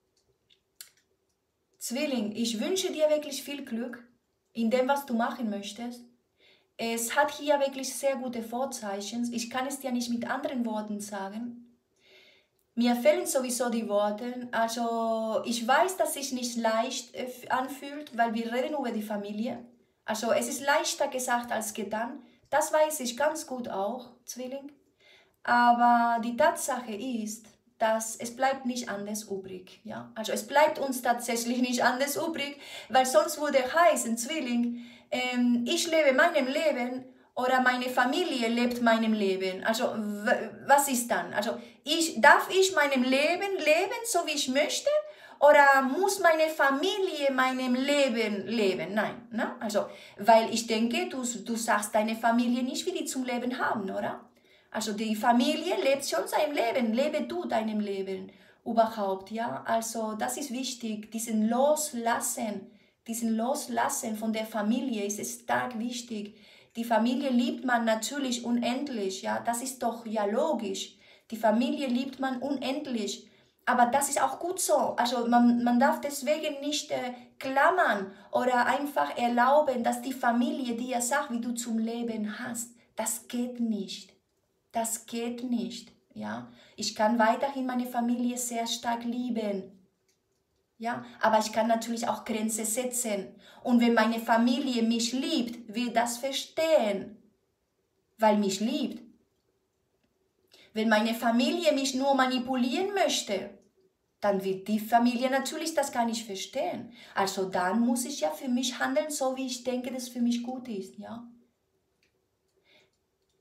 Zwilling, ich wünsche dir wirklich viel Glück in dem, was du machen möchtest. Es hat hier wirklich sehr gute Vorzeichen. Ich kann es dir nicht mit anderen Worten sagen. Mir fehlen sowieso die Worte. Also ich weiß, dass es sich nicht leicht anfühlt, weil wir reden über die Familie. Also es ist leichter gesagt als getan. Das weiß ich ganz gut auch, Zwilling. Aber die Tatsache ist, dass es bleibt nicht anders übrig. Ja? Also es bleibt uns tatsächlich nicht anders übrig, weil sonst würde heißen, Zwilling, ähm, ich lebe meinem Leben oder meine Familie lebt meinem Leben. Also was ist dann? Also ich, darf ich meinem Leben leben, so wie ich möchte? Oder muss meine Familie meinem Leben leben? Nein. Ne? Also, weil ich denke, du, du sagst deine Familie nicht, wie die zum Leben haben, oder? Also die Familie lebt schon sein Leben, lebe du deinem Leben überhaupt, ja. Also das ist wichtig, diesen Loslassen, diesen Loslassen von der Familie ist es stark wichtig. Die Familie liebt man natürlich unendlich, ja, das ist doch ja logisch. Die Familie liebt man unendlich, aber das ist auch gut so. Also man, man darf deswegen nicht äh, klammern oder einfach erlauben, dass die Familie dir sagt, wie du zum Leben hast. Das geht nicht. Das geht nicht, ja. Ich kann weiterhin meine Familie sehr stark lieben, ja. Aber ich kann natürlich auch Grenzen setzen. Und wenn meine Familie mich liebt, will das verstehen, weil mich liebt. Wenn meine Familie mich nur manipulieren möchte, dann wird die Familie natürlich das gar nicht verstehen. Also dann muss ich ja für mich handeln, so wie ich denke, dass es für mich gut ist, ja.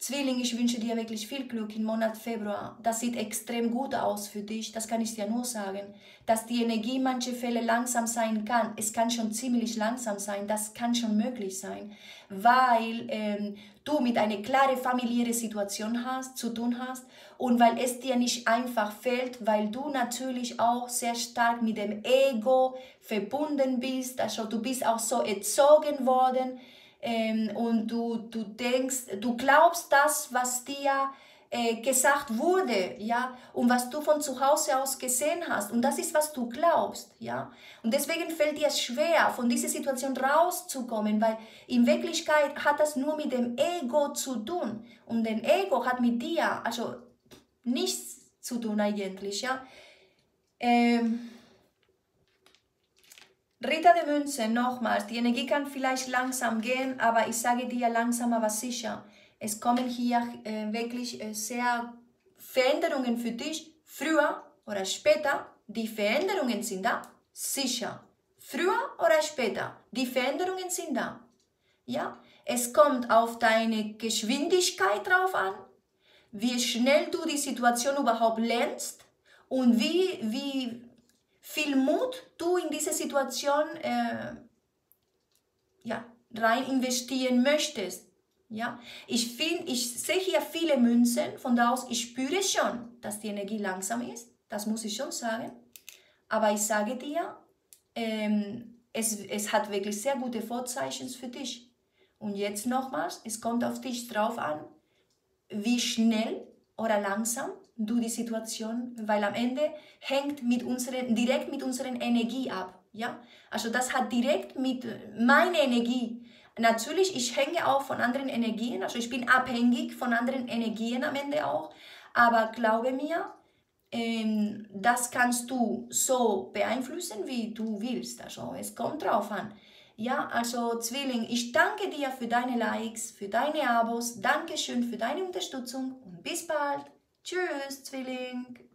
Zwilling, ich wünsche dir wirklich viel Glück im Monat Februar. Das sieht extrem gut aus für dich, das kann ich dir nur sagen. Dass die Energie in manchen Fällen langsam sein kann, es kann schon ziemlich langsam sein, das kann schon möglich sein, weil ähm, du mit einer klaren familiären Situation hast, zu tun hast und weil es dir nicht einfach fällt, weil du natürlich auch sehr stark mit dem Ego verbunden bist, also du bist auch so erzogen worden, Ähm, und du, du denkst, du glaubst das, was dir äh, gesagt wurde, ja, und was du von zu Hause aus gesehen hast, und das ist, was du glaubst, ja, und deswegen fällt dir schwer, von dieser Situation rauszukommen, weil in Wirklichkeit hat das nur mit dem Ego zu tun, und dein Ego hat mit dir, also nichts zu tun eigentlich, ja. Ähm, Ritter der Münze, nochmals, die Energie kann vielleicht langsam gehen, aber ich sage dir langsam, aber sicher. Es kommen hier äh, wirklich äh, sehr Veränderungen für dich, früher oder später. Die Veränderungen sind da, sicher. Früher oder später, die Veränderungen sind da. Ja? Es kommt auf deine Geschwindigkeit drauf an, wie schnell du die Situation überhaupt lernst und wie, wie viel Mut du in diese Situation äh, ja, rein investieren möchtest. Ja? Ich, find, ich sehe hier viele Münzen, von da aus, ich spüre schon, dass die Energie langsam ist, das muss ich schon sagen, aber ich sage dir, ähm, es, es hat wirklich sehr gute Vorzeichen für dich. Und jetzt nochmals, es kommt auf dich drauf an, wie schnell oder langsam du die Situation, weil am Ende hängt mit unseren, direkt mit unserer Energie ab. Ja? Also das hat direkt mit meiner Energie. Natürlich, ich hänge auch von anderen Energien, also ich bin abhängig von anderen Energien am Ende auch, aber glaube mir, ähm, das kannst du so beeinflussen, wie du willst. Also es kommt drauf an. Ja, also Zwilling, ich danke dir für deine Likes, für deine Abos, Dankeschön für deine Unterstützung und bis bald. Tschüss, Zwilling.